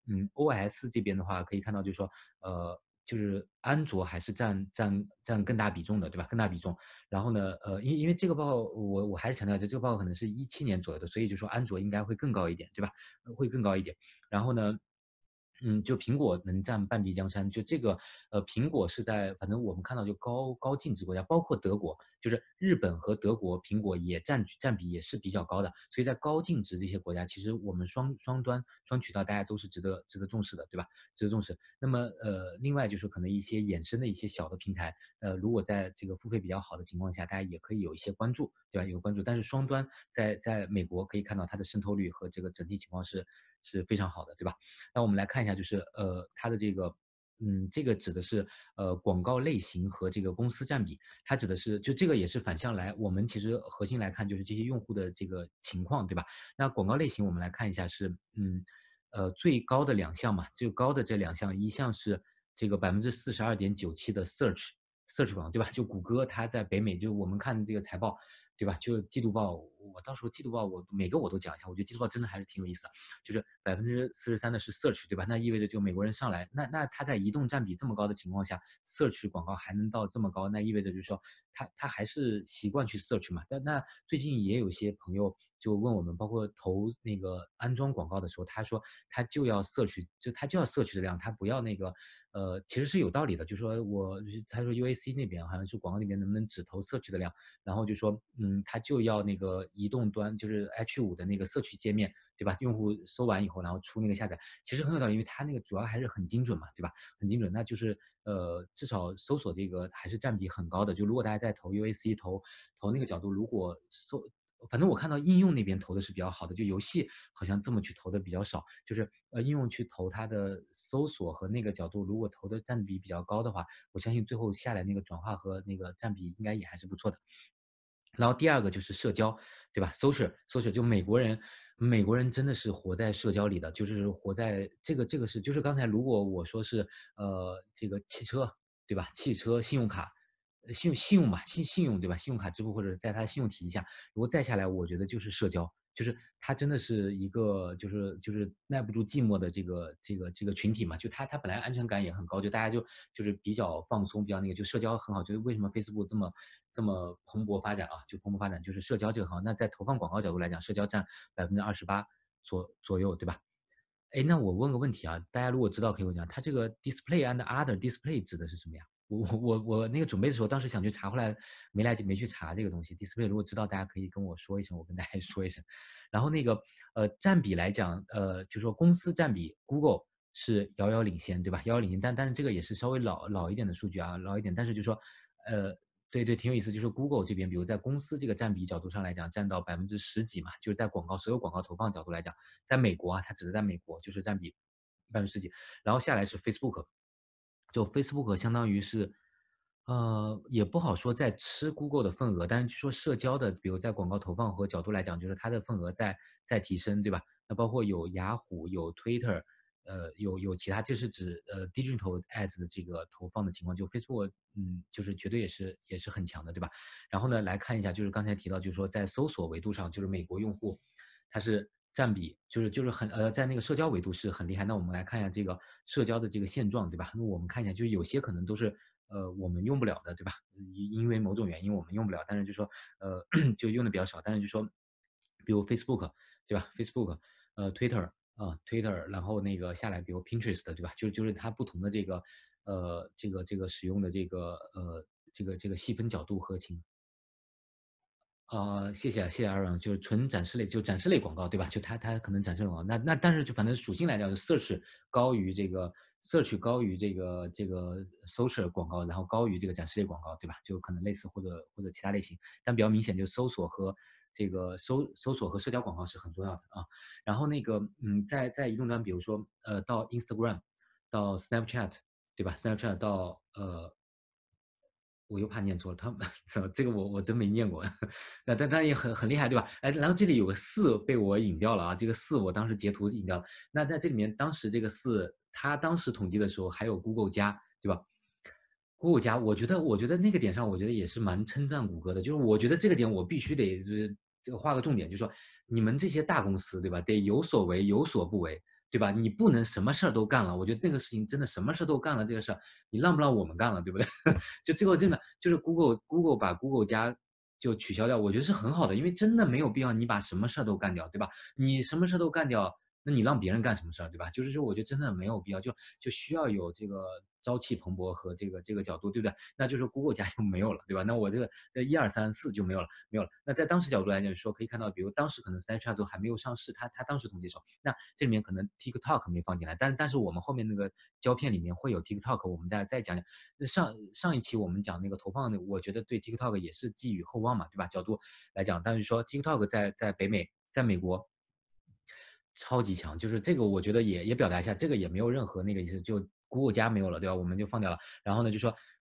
OS 这边的话，可以看到就是说就是安卓还是占更大比重的，对吧？更大比重。然后呢，因为这个报告我还是强调，就这个报告可能是17年左右的，所以就说安卓应该会更高一点，对吧？会更高一点。然后呢，就苹果能占半壁江山，就这个，苹果是在反正我们看到就高净值国家，包括德国，就是日本和德国，苹果也占比也是比较高的，所以在高净值这些国家，其实我们双端双渠道大家都是值得重视的，对吧？值得重视。那么另外就是可能一些衍生的一些小的平台，如果在这个付费比较好的情况下，大家也可以有一些关注，对吧？有关注，但是双端在美国可以看到它的渗透率和这个整体情况是非常好的，对吧？那我们来看一下，就是它的这个。这个指的是广告类型和这个公司占比，它指的是就这个也是反向来，我们其实核心来看就是这些用户的这个情况，对吧？那广告类型我们来看一下是最高的两项嘛，最高的这两项，一项是这个42.97%的 search 广告，对吧？就谷歌它在北美，就我们看这个财报， 对吧？就季度报，我到时候季度报我每个我都讲一下，我觉得季度报真的还是挺有意思的。就是43%的是 search，对吧？那意味着就美国人上来，那它在移动占比这么高的情况下，search 广告还能到这么高，那意味着就是说他还是习惯去 search 嘛。但那最近也有些朋友就问我们，包括投那个安装广告的时候，他说他就要 search，就他就要 search 的量，他不要那个其实是有道理的，就是说他说 UAC 那边好像是广告那边能不能只投 search 的量，然后就说他就要那个移动端就是 H5的那个 search 界面，对吧？用户搜完以后，然后出那个下载，其实很有道理，因为它那个主要还是很精准嘛，对吧？很精准，那就是至少搜索这个还是占比很高的。就如果大家在投 UAC 投那个角度，如果反正我看到应用那边投的是比较好的，就游戏好像这么去投的比较少，就是应用去投它的搜索和那个角度，如果投的占比比较高的话，我相信最后下来那个转化和那个占比应该也还是不错的。然后第二个就是社交，对吧？social 就美国人真的是活在社交里的，就是活在这个是就是刚才如果我说是这个汽车，对吧？汽车、信用卡，信用吧，信用对吧？信用卡支付或者在它的信用体系下，如果再下来，我觉得就是社交，就是它真的是一个就是耐不住寂寞的这个群体嘛，就它本来安全感也很高，就大家就是比较放松，比较那个就社交很好，就是为什么 Facebook 这么蓬勃发展啊，就蓬勃发展就是社交这个好。那在投放广告角度来讲，社交占28%左右，对吧？哎，那我问个问题啊，大家如果知道可以跟我讲，它这个 display and other display 指的是什么呀？我那个准备的时候，当时想去查，后来没去查这个东西。display 如果知道，大家可以跟我说一声，我跟大家说一声。然后那个占比来讲，就说公司占比，Google 是遥遥领先，对吧？遥遥领先，但是这个也是稍微老一点的数据啊，老一点。但是就说，对对，挺有意思。就是 Google 这边，比如在公司这个占比角度上来讲，占到10%几嘛，就是在所有广告投放角度来讲，在美国啊，它只是在美国，就是占比10%几。然后下来是 Facebook，就 Facebook 相当于是，也不好说在吃 Google 的份额，但是就说社交的，比如在广告投放和角度来讲，就是它的份额在提升，对吧？那包括有雅虎、有 Twitter，有其他，这是指digital ads 的这个投放的情况，就 Facebook，就是绝对也是很强的，对吧？然后呢，来看一下，就是刚才提到，就是说在搜索维度上，就是美国用户它是占比，就是在那个社交维度是很厉害。那我们来看一下这个社交的这个现状，对吧？那我们看一下，就是有些可能都是我们用不了的，对吧？因为某种原因我们用不了，但是就说就用的比较少，但是就说比如 Facebook，对吧？Facebook，Twitter。Twitter，然后那个下来，比如 Pinterest，对吧？就是它不同的这个使用的这个细分角度和谢谢谢谢二位，就是纯展示类，就展示类广告，对吧？就它可能展示类广告，那但是就反正属性来讲，search 高于这个 social 广告，然后高于这个展示类广告，对吧？就可能类似或者其他类型，但比较明显就是搜索和社交广告是很重要的啊。然后那个在移动端，比如说到 Instagram，到 Snapchat，对吧？Snapchat 到我又怕念错了，他们这个我真没念过，但也很厉害，对吧？哎，然后这里有个4被我引掉了啊，这个4我当时截图引掉了。那在这里面，当时这个4，他当时统计的时候还有 Google 加，对吧？Google 加，我觉得那个点上，我觉得也是蛮称赞谷歌的，就是我觉得这个点我必须得就是这个画个重点，就是说你们这些大公司，对吧？得有所为，有所不为。对吧？你不能什么事儿都干了，我觉得这个事情真的什么事儿都干了，这个事儿你让不让我们干了，对不对？就这个真的就是 Google 把 Google 加就取消掉，我觉得是很好的，因为真的没有必要你把什么事儿都干掉，对吧？你什么事儿都干掉，那你让别人干什么事儿，对吧？就是说，我觉得真的没有必要，就需要有这个朝气蓬勃和这个角度，对不对？那就是 Google 加就没有了，对吧？那我这1、2、3、4就没有了，没有了。那在当时角度来讲，说可以看到，比如当时可能 Snapchat 都还没有上市，它当时统计的时候，那这里面可能 TikTok 没放进来，但是我们后面那个胶片里面会有 TikTok，我们再讲讲。那上一期我们讲那个投放的，我觉得对 TikTok 也是寄予厚望嘛，对吧？角度来讲，但是说 TikTok 在北美，在美国超级强，就是这个我觉得也表达一下，这个也没有任何那个意思，就 Google 加没有了，对吧？我们就放掉了。然后呢，就说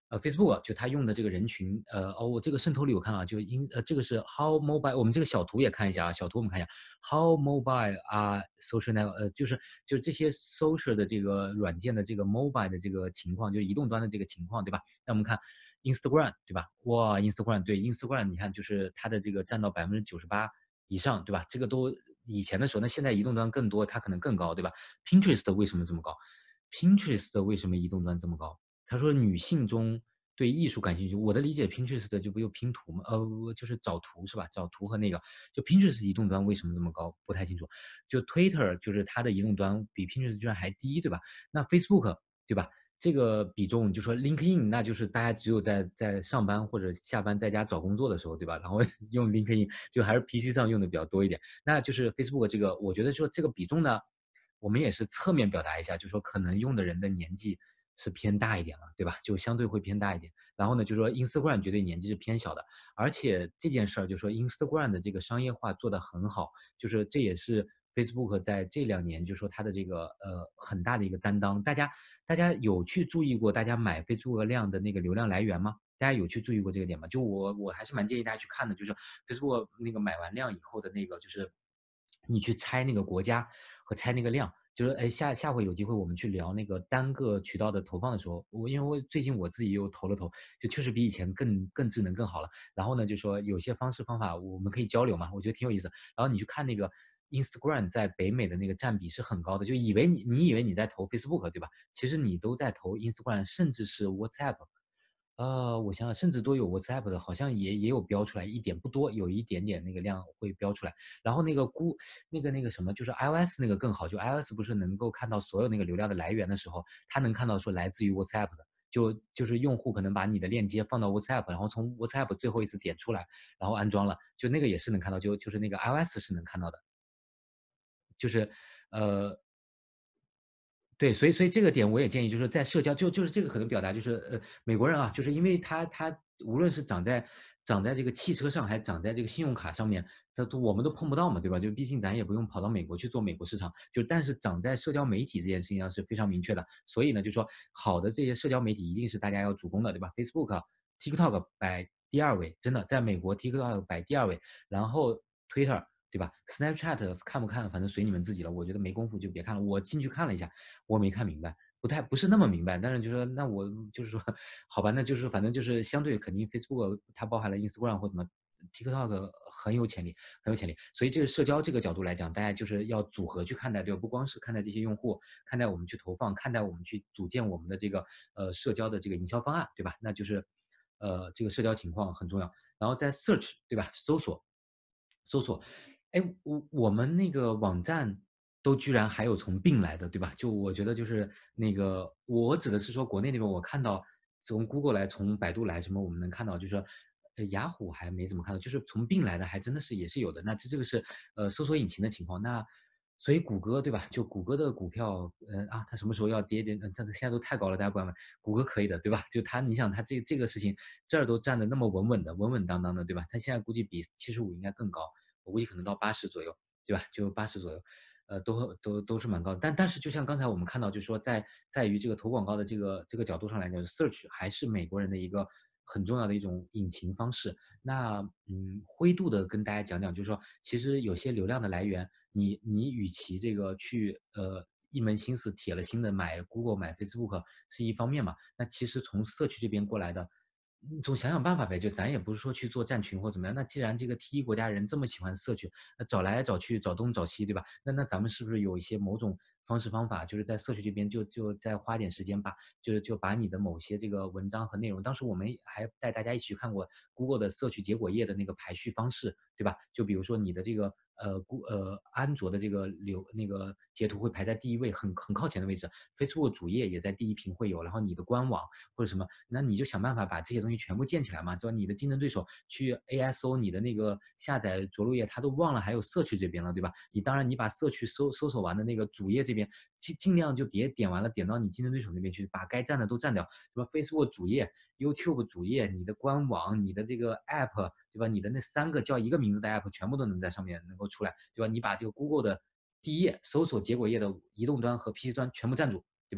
Facebook 就它用的这个人群，我这个渗透率我看啊，这个是 How mobile，我们这个小图也看一下啊，小图我们看一下，How mobile 啊，social network，就是这些 social 的这个软件的这个 mobile 的这个情况，就是移动端的这个情况，对吧？那我们看 Instagram，对吧？哇，Instagram 对 Instagram，你看就是它的这个占到98%以上，对吧？这个都以前的时候，那现在移动端更多，它可能更高，对吧？Pinterest 为什么这么高？Pinterest 为什么移动端这么高？他说女性中对艺术感兴趣，我的理解 Pinterest 就不就拼图吗？就是找图是吧？找图和那个，就 Pinterest 移动端为什么这么高？不太清楚。就 Twitter 就是它的移动端比 Pinterest 居然还低，对吧？那 Facebook 对吧？这个比重就说 LinkedIn，那就是大家只有在上班或者下班在家找工作的时候，对吧？然后用 LinkedIn 就还是 PC 上用的比较多一点。那就是 Facebook 这个，我觉得说这个比重呢，我们也是侧面表达一下，就说可能用的人的年纪是偏大一点了，对吧？就相对会偏大一点。然后呢，就说 Instagram 绝对年纪是偏小的，而且这件事儿就说 Instagram 的这个商业化做得很好，就是这也是 Facebook 在这2年就说它的这个很大的一个担当。大家有去注意过大家买 Facebook 量的那个流量来源吗？大家有去注意过这个点吗？就我还是蛮建议大家去看的，就是 Facebook 那个买完量以后的那个，就是你去拆那个国家和拆那个量，就是哎下回有机会我们去聊那个单个渠道的投放的时候，因为最近我自己又投了投，就确实比以前更智能更好了。然后呢，就说有些方式方法我们可以交流嘛，我觉得挺有意思。然后你去看那个 Instagram 在北美的那个占比是很高的，就你以为你在投 Facebook 对吧？其实你都在投 Instagram，甚至是 WhatsApp。我想想，甚至都有 WhatsApp 的，好像也有标出来一点，不多，有一点点那个量会标出来。然后那个什么，就是 iOS 那个更好，就 iOS 不是能够看到所有那个流量的来源的时候，它能看到说来自于 WhatsApp 的，就是用户可能把你的链接放到 WhatsApp，然后从 WhatsApp 最后一次点出来，然后安装了，就那个也是能看到，就是那个 iOS 是能看到的，就是呃对，所以这个点我也建议，就是在社交就是这个可能表达就是美国人啊，就是因为他无论是长在这个汽车上，还长在这个信用卡上面，我们都碰不到嘛，对吧？就毕竟咱也不用跑到美国去做美国市场，但是长在社交媒体这件事情上是非常明确的。所以呢，就说好的这些社交媒体一定是大家要主攻的，对吧？Facebook、TikTok 摆第二位，真的在美国 TikTok 摆第二位，然后 Twitter。对吧？Snapchat 看不看，反正随你们自己了。我觉得没功夫就别看了。我进去看了一下，我没看明白，不是那么明白。但是就说那我就是说，好吧，那就是反正就是相对肯定 Facebook 它包含了 Instagram 或什么 TikTok 很有潜力，很有潜力。所以这个社交这个角度来讲，大家就是要组合去看待，对吧？不光是看待这些用户，看待我们去投放，看待我们去组建我们的这个社交的这个营销方案，对吧？那就是这个社交情况很重要。然后在 search 对吧？搜索，哎，我们那个网站都居然还有从 Bing 来的，对吧？就我觉得就是那个，我指的是说国内那边我看到从 Google 来，从百度来，什么我们能看到，就是说，雅虎还没怎么看到，就是从 Bing 来的，还真的是也是有的。那这个是搜索引擎的情况。那所以谷歌对吧？就谷歌的股票，它什么时候要跌跌？它现在都太高了，大家不要买。谷歌可以的，对吧？就它，你想它这个事情这儿都站的那么稳稳的、稳稳当当的，对吧？它现在估计比75应该更高。我估计可能到80左右，对吧？就80左右，都是蛮高的。但是就像刚才我们看到，就是说在于这个投广告的这个角度上来讲，search 还是美国人的一个很重要的一种引擎方式。那灰度的跟大家讲讲，就是说其实有些流量的来源，你与其这个去一门心思铁了心的买 Google 买 Facebook 是一方面嘛，那其实从社区这边过来的。总想想办法呗，就咱也不是说去做站群或怎么样。那既然这个 T1国家人这么喜欢社区，那找来找去，找东找西，对吧？那咱们是不是有一些某种方式方法，就是在社区这边就再花点时间就把你的某些这个文章和内容，当时我们还带大家一起去看过 Google 的社区结果页的那个排序方式，对吧？就比如说你的这个安卓的这个那个截图会排在第一位，很靠前的位置，Facebook 主页也在第一屏会有，然后你的官网或者什么，那你就想办法把这些东西全部建起来嘛，对吧？你的竞争对手去 ASO 你的那个下载着陆页，他都忘了还有社区这边了，对吧？当然你把社区搜索完的那个主页这边，尽量就别点完了点到你竞争对手那边去，把该占的都占掉，什么 Facebook 主页、YouTube 主页、你的官网、你的这个 App，对吧？你的那3个叫一个名字的 App 全部都能在上面能够出来，对吧？你把这个 Google 的第一页搜索结果页的移动端和 PC 端全部占住，对吧？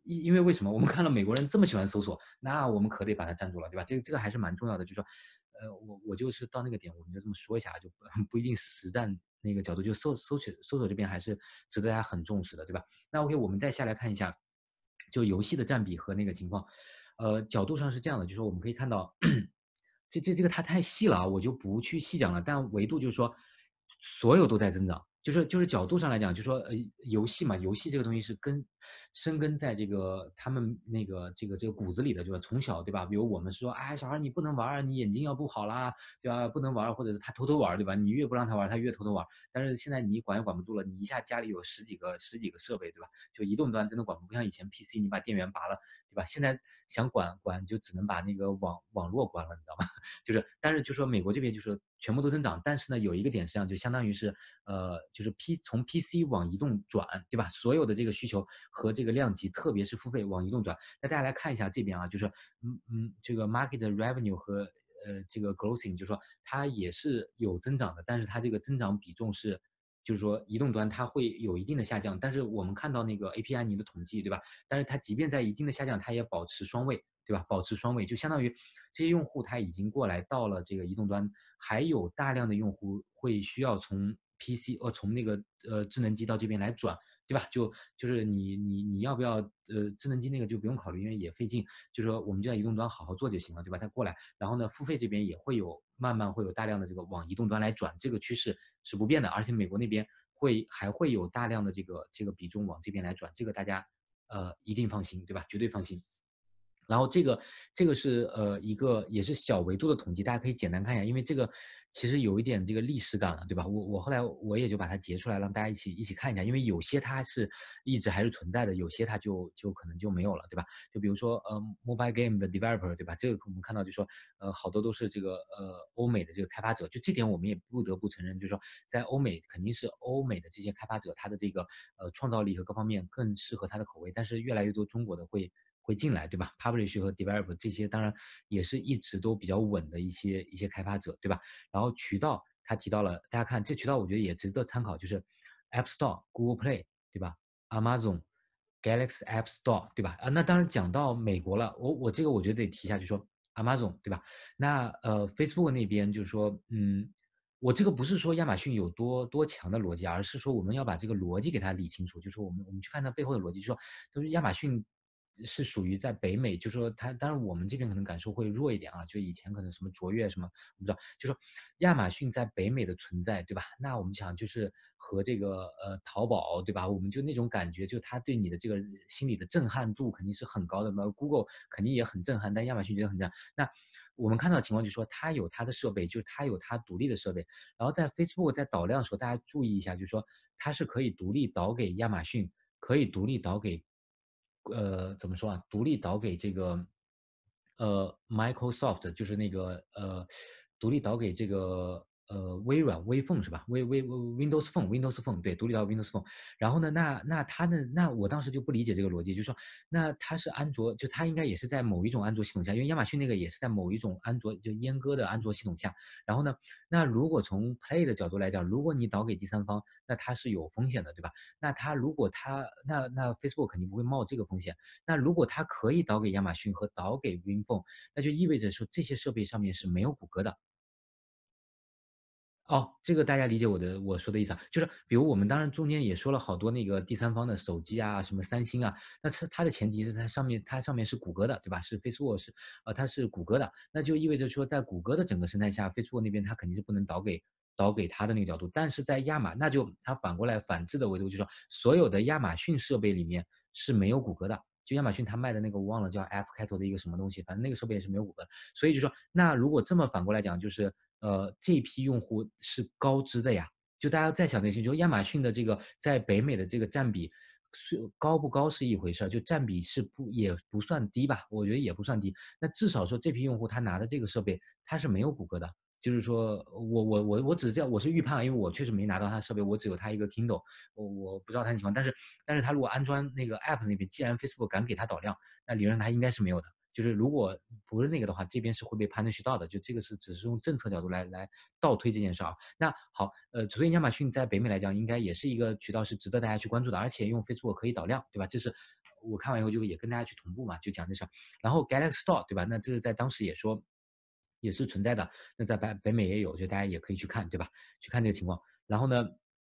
因为为什么？我们看到美国人这么喜欢搜索，那我们可得把它站住了，对吧？这个还是蛮重要的，就是说，我就是到那个点，我们就这么说一下，就不一定实战那个角度，就搜索这边还是值得大家很重视的，对吧？那 OK，我们再下来看一下，就游戏的占比和那个情况，角度上是这样的，就是说我们可以看到，这个它太细了啊，我就不去细讲了。但维度就是说，所有都在增长，就是角度上来讲，就说游戏嘛，游戏这个东西是深根在这个他们那个这个骨子里的，对吧？从小对吧？比如我们说，哎，小孩你不能玩儿，你眼睛要不好啦，对吧？不能玩儿，或者是他偷偷玩儿，对吧？你越不让他玩儿，他越偷偷玩儿。但是现在你管也管不住了，你一下家里有十几个设备，对吧？就移动端真的管不像以前 PC，你把电源拔了，对吧？现在想管就只能把那个网络关了，你知道吗？但是就说美国这边就是全部都增长，但是呢，有一个点实际上就相当于是就是从 PC 往移动转，对吧？所有的这个需求和这个量级，特别是付费往移动转。那大家来看一下这边啊，就是这个 market revenue 和这个 grossing，就是说它也是有增长的，但是它这个增长比重是。就是说，移动端它会有一定的下降，但是我们看到那个 API 你的统计，对吧？但是它即便在一定的下降，它也保持双位，对吧？保持双位，就相当于这些用户他已经过来到了这个移动端，还有大量的用户会需要从 PC 从那个智能机到这边来转，对吧？就是你要不要智能机那个就不用考虑，因为也费劲，就是说我们就在移动端好好做就行了，对吧？他过来，然后呢，付费这边也会有慢慢会有大量的这个往移动端来转，这个趋势是不变的，而且美国那边还会有大量的这个比重往这边来转，这个大家一定放心，对吧？绝对放心。然后这个是一个也是小维度的统计，大家可以简单看一下，因为这个其实有一点这个历史感了，对吧？我后来我也就把它截出来，让大家一起看一下，因为有些它是一直还是存在的，有些它就可能就没有了，对吧？就比如说mobile game 的 developer，对吧？这个我们看到就说好多都是这个欧美的这个开发者，就这点我们也不得不承认，就是说在欧美肯定是欧美的这些开发者，他的这个创造力和各方面更适合他的口味，但是越来越多中国的会进来，对吧？Publish 和 Develop 这些当然也是一直都比较稳的一些开发者，对吧？然后渠道他提到了，大家看这渠道我觉得也值得参考，就是 App Store、Google Play，对吧？Amazon、Galaxy App Store，对吧？那当然讲到美国了，我这个我觉得得提一下，就说 Amazon，对吧？那Facebook 那边就是说，我这个不是说亚马逊有多强的逻辑，而是说我们要把这个逻辑给它理清楚，就是说我们去看它背后的逻辑，就是说，就是亚马逊是属于在北美，就是说它，当然我们这边可能感受会弱一点啊，就以前可能什么卓越什么，我不知道，就说亚马逊在北美的存在，对吧？那我们想就是和这个淘宝，对吧？我们就那种感觉，就它对你的这个心理的震撼度肯定是很高的嘛。Google 肯定也很震撼，但亚马逊觉得很震撼。那我们看到的情况就是说，它有它的设备，就是它有它独立的设备。然后在 Facebook 在导量的时候，大家注意一下，就是说它是可以独立导给亚马逊，可以独立导给，怎么说啊？独立导给这个，Microsoft，就是那个独立导给这个微软微 phone 是吧？Windows Phone，Windows Phone 对，独立导 Windows Phone。然后呢，那它的那我当时就不理解这个逻辑，就是说，那它是安卓，就它应该也是在某一种安卓系统下，因为亚马逊那个也是在某一种安卓就阉割的安卓系统下。然后呢，那如果从 Play 的角度来讲，如果你导给第三方，那它是有风险的，对吧？那它如果它那 Facebook 肯定不会冒这个风险。那如果它可以导给亚马逊和导给 WinPhone，那就意味着说这些设备上面是没有谷歌的。哦，这个大家理解我说的意思啊，就是比如我们当然中间也说了好多那个第三方的手机啊，什么三星啊，那是它的前提是它上面是谷歌的，对吧？是 Facebook 它是谷歌的，那就意味着说在谷歌的整个生态下，Facebook 那边它肯定是不能导给它的那个角度，但是在亚马那就它反过来反制的维度，就是说所有的亚马逊设备里面是没有谷歌的。就亚马逊它卖的那个，我忘了叫 F 开头的一个什么东西，反正那个设备也是没有谷歌的。所以就说，那如果这么反过来讲，就是这批用户是高知的呀。就大家再想这些，就亚马逊的这个在北美的这个占比是高不高是一回事儿，就占比也不算低吧，我觉得也不算低。那至少说这批用户他拿的这个设备，他是没有谷歌的。就是说我只是这样，我是预判啊，因为我确实没拿到他的设备，我只有他一个 Kindle，我不知道他的情况。但是他如果安装那个 App 那边，既然 Facebook 敢给他导量，那理论上他应该是没有的。就是如果不是那个的话，这边是会被判断渠道的。就这个是只是用政策角度来倒推这件事啊。那好，所以亚马逊在北美来讲，应该也是一个渠道是值得大家去关注的，而且用 Facebook 可以导量，对吧？这是我看完以后就也跟大家去同步嘛，就讲这事儿。然后 Galaxy Store 对吧？那这个在当时也说也是存在的，那在北美也有，就大家也可以去看，对吧？去看这个情况。然后呢，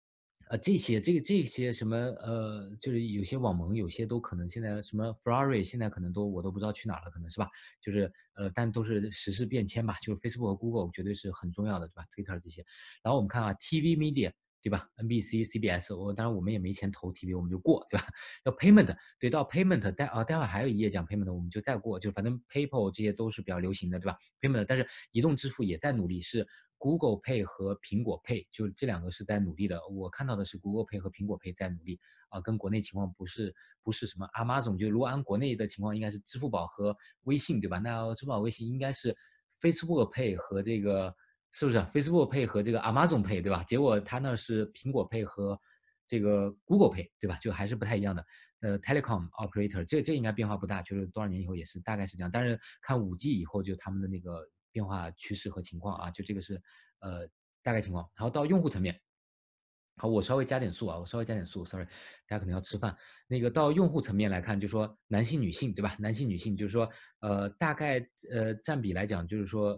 这些什么就是有些网盟，有些都可能现在什么 Ferrari 现在可能我都不知道去哪儿了，可能是吧？就是但都是时事变迁吧，就是 Facebook 和 Google 绝对是很重要的，对吧？Twitter 这些。然后我们看啊，TV Media 对吧？NBC、CBS，当然我们也没钱投 TV，我们就过，对吧？到 Payment，对，到 Payment，待会儿还有一页讲 Payment，我们就再过，就反正 PayPal 这些都是比较流行的，对吧？Payment，但是移动支付也在努力，是 Google Pay 和苹果 Pay，就这两个是在努力的。我看到的是 Google Pay 和苹果 Pay 在努力跟国内情况不是什么 Amazon，就如果按国内的情况，应该是支付宝和微信，对吧？那支付宝、微信应该是 Facebook Pay 和这个是不是 Facebook Pay 和这个 Amazon Pay，对吧？结果它那是苹果 Pay 和这个 Google Pay，对吧？就还是不太一样的。Telecom operator，这应该变化不大，就是多少年以后也是大概是这样。但是看5G 以后，就他们的那个变化趋势和情况啊，就这个是大概情况。然后到用户层面，好，我稍微加点速啊，我稍微加点速，sorry，大家可能要吃饭。那个到用户层面来看，就说男性、女性，对吧？男性、女性，就是说，大概占比来讲，就是说，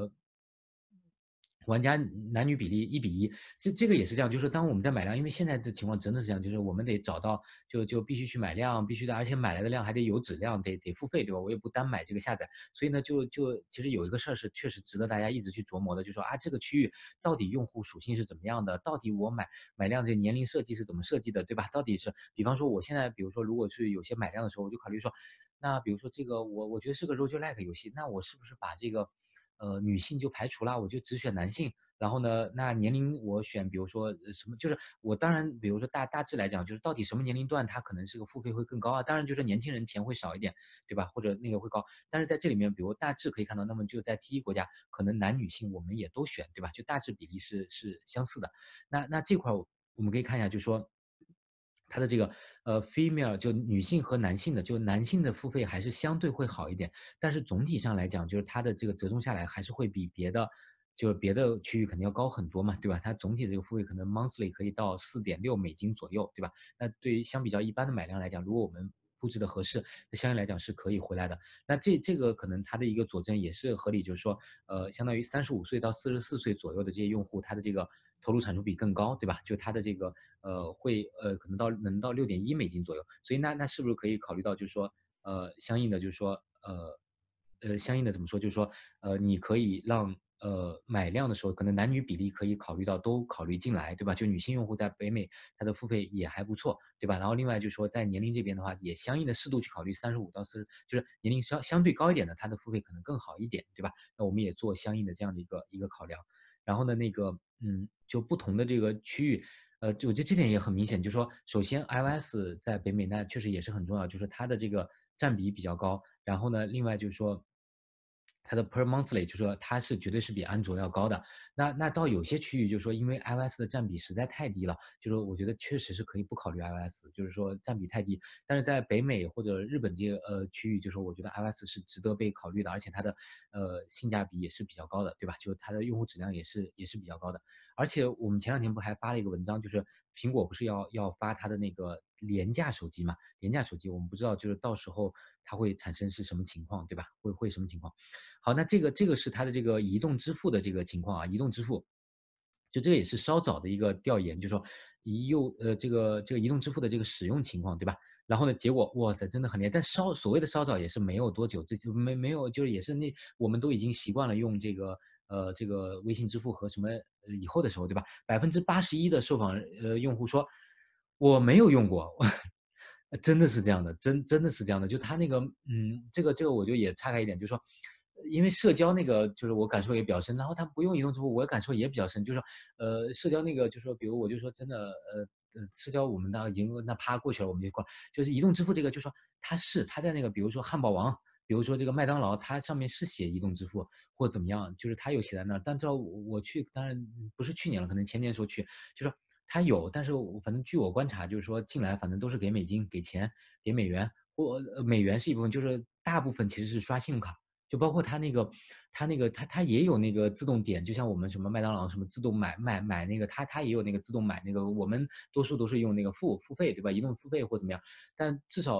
玩家男女比例1:1，这个也是这样，就是当我们在买量，因为现在这情况真的是这样，就是我们得找到就必须去买量，必须的，而且买来的量还得有质量，得付费，对吧？我也不单买这个下载，所以呢，就其实有一个事儿是确实值得大家一直去琢磨的，就说啊，这个区域到底用户属性是怎么样的？到底我买量这个年龄设计是怎么设计的，对吧？到底是，比方说我现在比如说如果是有些买量的时候，我就考虑说，那比如说这个我觉得是个 roguelike 游戏，那我是不是把这个女性就排除了，我就只选男性？然后呢，那年龄我选，比如说什么，就是我当然，比如说大致来讲，就是到底什么年龄段它可能是个付费会更高啊？当然就是年轻人钱会少一点，对吧？或者那个会高，但是在这里面，比如大致可以看到，那么就在第一国家，可能男女性我们也都选，对吧？就大致比例是相似的。那这块我们可以看一下，就是说它的这个female 就女性和男性的，就男性的付费还是相对会好一点，但是总体上来讲，就是它的这个折中下来还是会比别的区域肯定要高很多嘛，对吧？它总体的这个付费可能 monthly 可以到$4.6左右，对吧？那对于相比较一般的买量来讲，如果我们布置的合适，那相对来讲是可以回来的。那这个可能它的一个佐证也是合理，就是说，相当于35岁到44岁左右的这些用户，他的这个投入产出比更高，对吧？就他的这个可能能到$6.1左右，所以那是不是可以考虑到，就是说相应的就是说相应的怎么说，就是说你可以让买量的时候，可能男女比例可以考虑到都考虑进来，对吧？就女性用户在北美，它的付费也还不错，对吧？然后另外就是说，在年龄这边的话，也相应的适度去考虑35到40，就是年龄相对高一点的，它的付费可能更好一点，对吧？那我们也做相应的这样的一个考量。然后呢，就不同的这个区域，就我觉得这点也很明显，就是说，首先 iOS 在北美那确实也是很重要，就是它的这个占比比较高。然后呢，另外就是说，它的 per monthly 就是说它是绝对是比安卓要高的。那到有些区域就是说，因为 iOS 的占比实在太低了，就是我觉得确实是可以不考虑 iOS，就是说占比太低。但是在北美或者日本这个区域，就是说我觉得 iOS 是值得被考虑的，而且它的性价比也是比较高的，对吧？就它的用户质量也是比较高的。而且我们前两天不还发了一个文章，就是苹果不是要发它的那个廉价手机嘛？廉价手机我们不知道就是到时候它会产生是什么情况，对吧？会什么情况？好，那这个是它的这个移动支付的这个情况啊，移动支付。就这个也是稍早的一个调研，就说这个移动支付的这个使用情况，对吧？然后呢，结果哇塞，真的很厉害。但所谓的稍早也是没有多久，这就没有，就是也是我们都已经习惯了用这个微信支付和什么以后的时候，对吧？81%的受访用户说我没有用过，真的是这样的，真的是这样的。就他那个这个我就也岔开一点，就是说，因为社交那个就是我感受也比较深，然后他不用移动支付，我感受也比较深，就是说社交那个就是说，比如我就说真的社交我们已经那趴过去了，我们就过，就是移动支付这个，就说他在那个比如说汉堡王。比如说这个麦当劳，它上面是写移动支付或怎么样，就是它有写在那儿。但知道我去，当然不是去年了，可能前年时候去，就说它有，但是反正据我观察，就是说进来反正都是给美金、给钱、给美元，或美元是一部分，就是大部分其实是刷信用卡。就包括它也有那个自动点，就像我们什么麦当劳什么自动买那个，它也有那个自动买那个，我们多数都是用那个付费对吧？移动付费或怎么样，但至少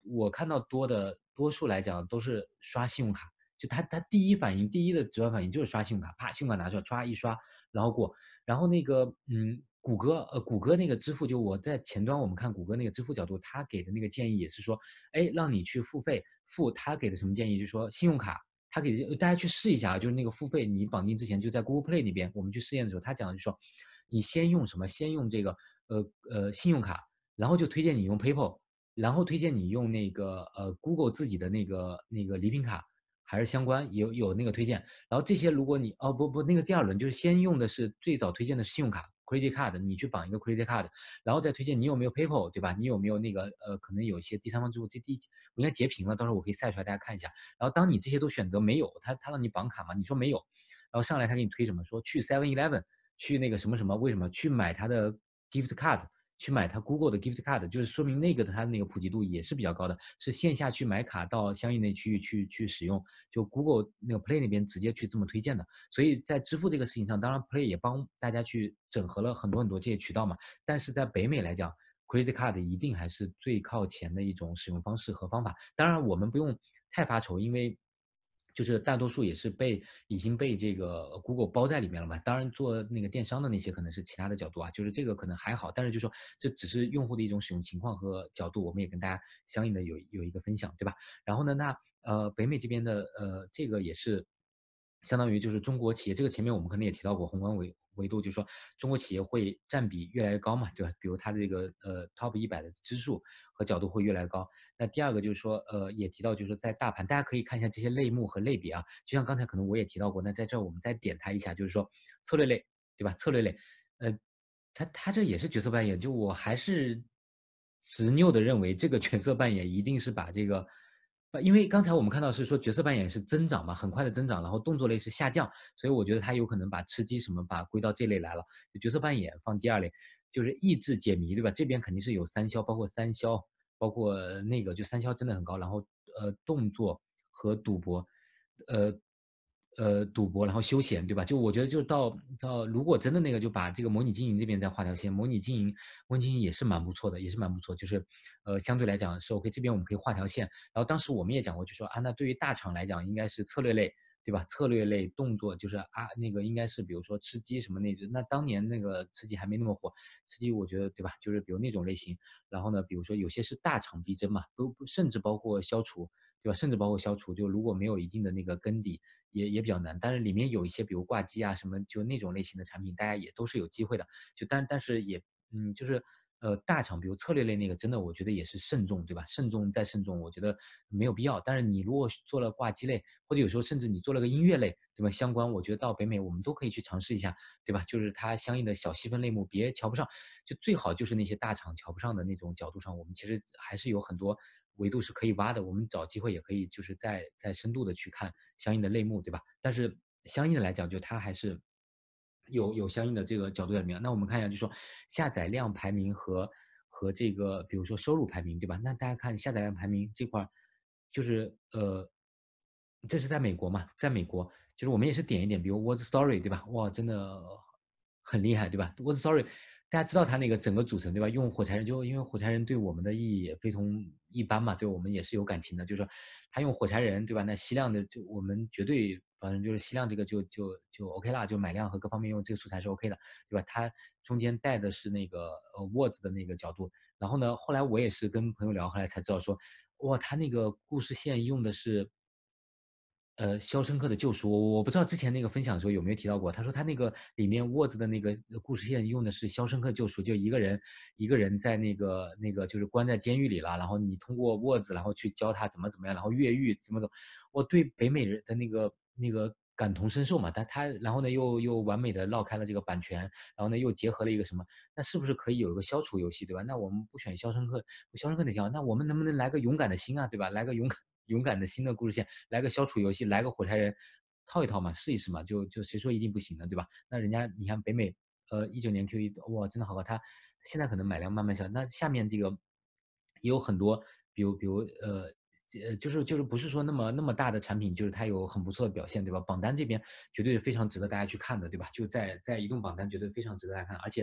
我看到多数来讲都是刷信用卡，就他第一反应，第一的直观反应就是刷信用卡，啪，信用卡拿出来，歘一刷，然后过。然后那个，谷歌那个支付，就我在前端我们看谷歌那个支付角度，他给的那个建议也是说，哎，让你去付费，他给的什么建议，就是说信用卡，他给的大家去试一下啊，就是那个付费你绑定之前就在 Google Play 那边，我们去试验的时候，他讲的就是说，你先用什么，先用这个信用卡，然后就推荐你用 PayPal，然后推荐你用那个Google 自己的那个礼品卡，还是相关有那个推荐。然后这些如果你不那个第二轮就是先用的是最早推荐的是信用卡 credit card，你去绑一个 credit card，然后再推荐你有没有 PayPal，对吧？你有没有那个可能有一些第三方支付，我应该截屏了，到时候我可以晒出来大家看一下。然后当你这些都选择没有，他让你绑卡嘛，你说没有，然后上来他给你推什么，说去 7-Eleven 去那个什么什么，为什么去买他的 gift card，去买它 Google 的 gift card，就是说明那个的它那个普及度也是比较高的，是线下去买卡到相应的区域去使用，就 Google 那个 Play 那边直接去这么推荐的。所以在支付这个事情上，当然 Play 也帮大家去整合了很多很多这些渠道嘛。但是在北美来讲，credit card 一定还是最靠前的一种使用方式和方法。当然我们不用太发愁，因为就是大多数也是已经被这个 Google 包在里面了嘛。当然做那个电商的那些可能是其他的角度啊，就是这个可能还好，但是就说这只是用户的一种使用情况和角度，我们也跟大家相应的有一个分享，对吧？然后呢，那北美这边的这个也是相当于就是中国企业，这个前面我们可能也提到过宏观维度，就是说中国企业会占比越来越高嘛，对吧？比如它的这个Top 100的支数和角度会越来越高。那第二个就是说，也提到就是说在大盘，大家可以看一下这些类目和类别啊，就像刚才可能我也提到过，那在这儿我们再点它一下，就是说策略类，对吧？策略类，呃，它这也是角色扮演，就我还是执拗的认为这个角色扮演一定是把这个因为刚才我们看到是说角色扮演是增长嘛，很快的增长，然后动作类是下降，所以我觉得它有可能把吃鸡什么把归到这类来了，就角色扮演放第二类，就是益智解谜，对吧？这边肯定是有三消，包括三消，包括那个就三消真的很高，然后动作和赌博，呃赌博，然后休闲，对吧？就我觉得就到如果真的那个就把这个模拟经营这边再画条线，模拟经营也是蛮不错的，也是蛮不错，就是相对来讲是 OK，这边我们可以画条线。然后当时我们也讲过，就说啊，那对于大厂来讲应该是策略类，对吧？策略类动作就是那个应该是比如说吃鸡什么那种，那当年那个吃鸡还没那么火，吃鸡我觉得对吧？就是比如那种类型，然后呢，比如说有些是大厂逼真嘛，甚至包括消除，对吧？甚至包括消除，就如果没有一定的那个根底，也比较难。但是里面有一些比如挂机啊什么，就那种类型的产品，大家也都是有机会的。但是也就是大厂比如策略类那个，真的我觉得也是慎重，对吧？慎重再慎重，我觉得没有必要。但是你如果做了挂机类，或者有时候甚至你做了个音乐类，对吧？相关，我觉得到北美我们都可以去尝试一下，对吧？就是它相应的小细分类目，别瞧不上，就最好就是那些大厂瞧不上的那种角度上，我们其实还是有很多维度是可以挖的。我们找机会也可以就是再深度的去看相应的类目，对吧？但是相应的来讲，就它还是有相应的这个角度在里面。那我们看一下，就是说下载量排名和这个比如说收入排名，对吧？那大家看下载量排名这块儿，就是这是在美国嘛，在美国就是我们也是点一点，比如 What's Story，对吧？哇，真的很厉害，对吧？What's Story，大家知道它那个整个组成，对吧？用火柴人，就因为火柴人对我们的意义也非同一般嘛，对我们也是有感情的。就是说，他用火柴人，对吧？那吸量的就我们绝对，反正就是吸量这个就 OK 啦，就买量和各方面用这个素材是 OK 的，对吧？它中间带的是那个Words 的那个角度，然后呢，后来我也是跟朋友聊，后来才知道说，哇，他那个故事线用的是肖申克的救赎，我不知道之前那个分享的时候有没有提到过。他说他那个里面沃兹的那个故事线用的是肖申克救赎，就一个人在那个就是关在监狱里了，然后你通过沃兹，然后去教他怎么样，然后越狱怎么走。我对北美人的那个感同身受嘛，他然后呢又完美的绕开了这个版权，然后呢又结合了一个什么，那是不是可以有一个消除游戏，对吧？那我们不选肖申克那条，那我们能不能来个勇敢的心啊，对吧？来个勇敢的新的故事线，来个消除游戏，来个火柴人，套一套嘛，试一试嘛，就谁说一定不行的，对吧？那人家你看北美，19年 Q1，哇，真的好高，他现在可能买量慢慢小，那下面这个也有很多，比如就是不是说那么大的产品，就是它有很不错的表现，对吧？榜单这边绝对是非常值得大家去看的，对吧？就在移动榜单绝对非常值得大家看，而且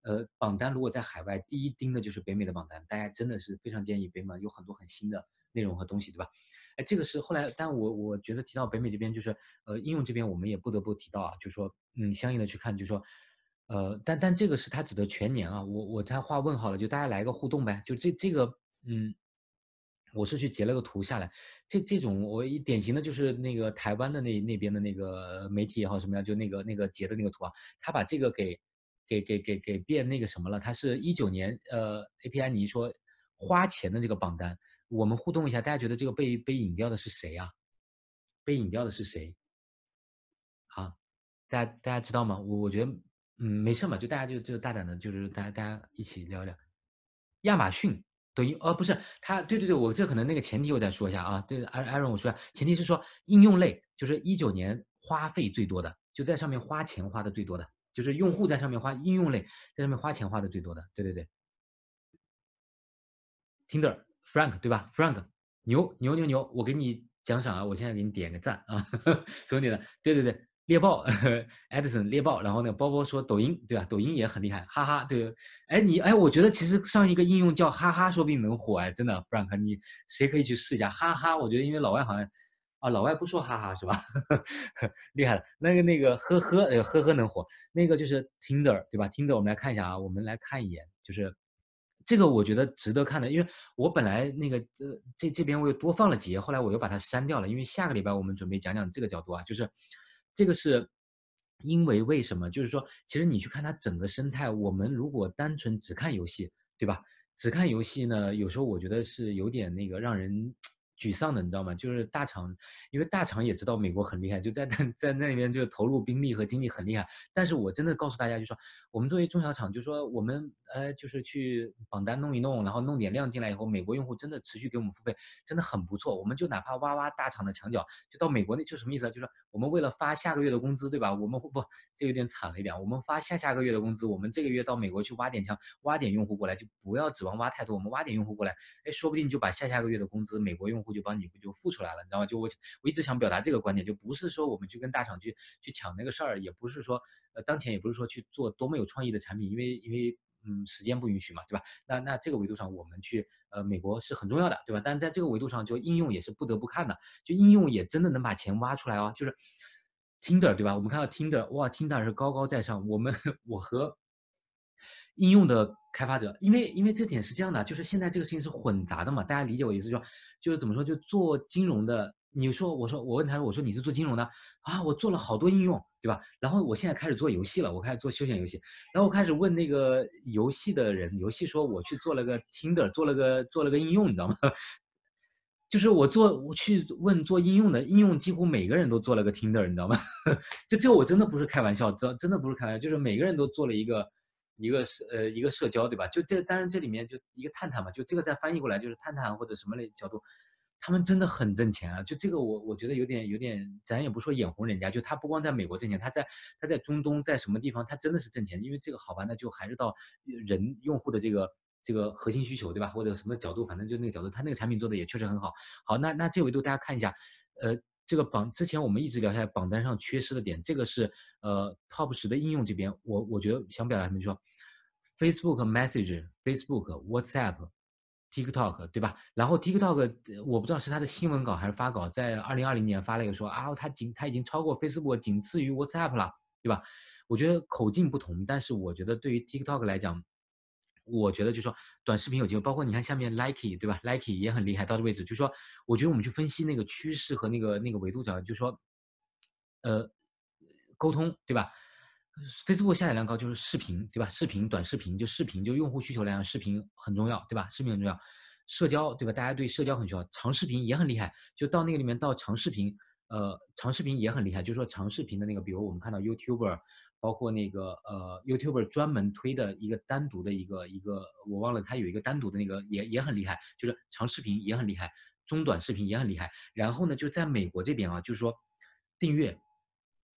榜单如果在海外，第一盯的就是北美的榜单，大家真的是非常建议北美有很多很新的内容和东西，对吧？哎，这个是后来，但我觉得提到北美这边，就是应用这边我们也不得不提到啊，就是说，相应的去看，就是说，但这个是它指的全年啊，我再画问号了，就大家来个互动呗，就这个，嗯，我是去截了个图下来，这种我一典型的就是那个台湾的那边的那个媒体也好什么样，就那个截的那个图啊，他把这个给变那个什么了，他是19年API 你一说花钱的这个榜单，我们互动一下，大家觉得这个被引掉的是谁啊？被引掉的是谁？啊？大家知道吗？我觉得，没事嘛，就大家就大胆的，就是大家一起聊聊。亚马逊、抖音，不是，它对对对，我这可能那个前提我再说一下啊，对，Aaron 我说一下，前提是说应用类，就是19年花费最多的，就在上面花钱花的最多的，就是用户在上面花应用类在上面花钱花的最多的，对对对。Tinder Frank 对吧？Frank 牛牛牛牛，我给你奖赏啊！我现在给你点个赞啊，所有你的，对对对，猎豹，Edison 猎豹，然后呢，包包说抖音对吧？抖音也很厉害，哈哈，对，哎，我觉得其实上一个应用叫哈哈，说不定能火哎，真的，Frank，你谁可以去试一下哈哈？我觉得因为老外好像啊，老外不说哈哈是吧？厉害了，那个呵呵，呵呵能火，那个就是 Tinder 对吧？Tinder 我们来看一下啊，我们来看一眼，就是这个我觉得值得看的，因为我本来那个这边我又多放了几页，后来我又把它删掉了，因为下个礼拜我们准备讲讲这个角度啊，就是这个是因为为什么？就是说，其实你去看它整个生态，我们如果单纯只看游戏，对吧？只看游戏呢，有时候我觉得是有点那个让人沮丧的，你知道吗？就是大厂，因为大厂也知道美国很厉害，就在那边就投入兵力和精力很厉害。但是我真的告诉大家，就说我们作为中小厂，就说我们就是去榜单弄一弄，然后弄点量进来以后，美国用户真的持续给我们付费，真的很不错。我们就哪怕挖大厂的墙角，就到美国那就什么意思啊？就是我们为了发下个月的工资，对吧？我们不，这有点惨了一点。我们发下个月的工资，我们这个月到美国去挖点墙，挖点用户过来，就不要指望挖太多，我们挖点用户过来，哎，说不定就把下个月的工资，美国用户就帮你就付出来了，你知道吗？就我一直想表达这个观点，就不是说我们去跟大厂去抢那个事儿，也不是说当前也不是说去做多么有创意的产品，因为时间不允许嘛，对吧？那这个维度上，我们去美国是很重要的，对吧？但是在这个维度上，就应用也是不得不看的，就应用也真的能把钱挖出来哦，就是 Tinder 对吧？我们看到 Tinder，哇，Tinder 是高高在上，我和应用的开发者，因为这点是这样的，就是现在这个事情是混杂的嘛，大家理解我意思就是怎么说，就做金融的，我问他，我说你是做金融的啊，我做了好多应用，对吧？然后我现在开始做游戏了，我开始做休闲游戏，然后我开始问那个游戏的人，游戏说我去做了个 Tinder，做了个应用，你知道吗？就是我去问做应用的，应用几乎每个人都做了个 Tinder，你知道吗？这我真的不是开玩笑，真的不是开玩笑，就是每个人都做了一个社交，对吧？就这当然这里面就一个探探嘛，就这个再翻译过来就是探探或者什么类角度，他们真的很挣钱啊！就这个我觉得有点，咱也不说眼红人家，就他不光在美国挣钱，他在中东在什么地方，他真的是挣钱。因为这个好吧，那就还是到人用户的这个核心需求，对吧？或者什么角度，反正就那个角度，他那个产品做的也确实很好。好，那这维度大家看一下，这个之前我们一直聊下来榜单上缺失的点，这个是Top 10的应用这边，我觉得想表达什么，就说 Facebook Message、Facebook、WhatsApp、TikTok，对吧？然后 TikTok，我不知道是他的新闻稿还是发稿，在2020年发了一个说啊，他已经超过 Facebook，仅次于 WhatsApp 了，对吧？我觉得口径不同，但是我觉得对于 TikTok 来讲，我觉得就说短视频有机会，包括你看下面 Likey 对吧？Likey 也很厉害，到这位置，就说我觉得我们去分析那个趋势和那个维度角，就说呃沟通对吧？Facebook 下载量高就是视频对吧？短视频就视频就用户需求来讲，视频很重要对吧？视频很重要，社交对吧？大家对社交很需要，长视频也很厉害，就到那个里面到长视频，长视频也很厉害，就是说长视频的那个，比如我们看到 YouTuber，包括那个YouTuber 专门推的一个单独的一个，我忘了它有一个单独的那个也很厉害，就是长视频也很厉害，中短视频也很厉害。然后呢，就在美国这边啊，就是说订阅。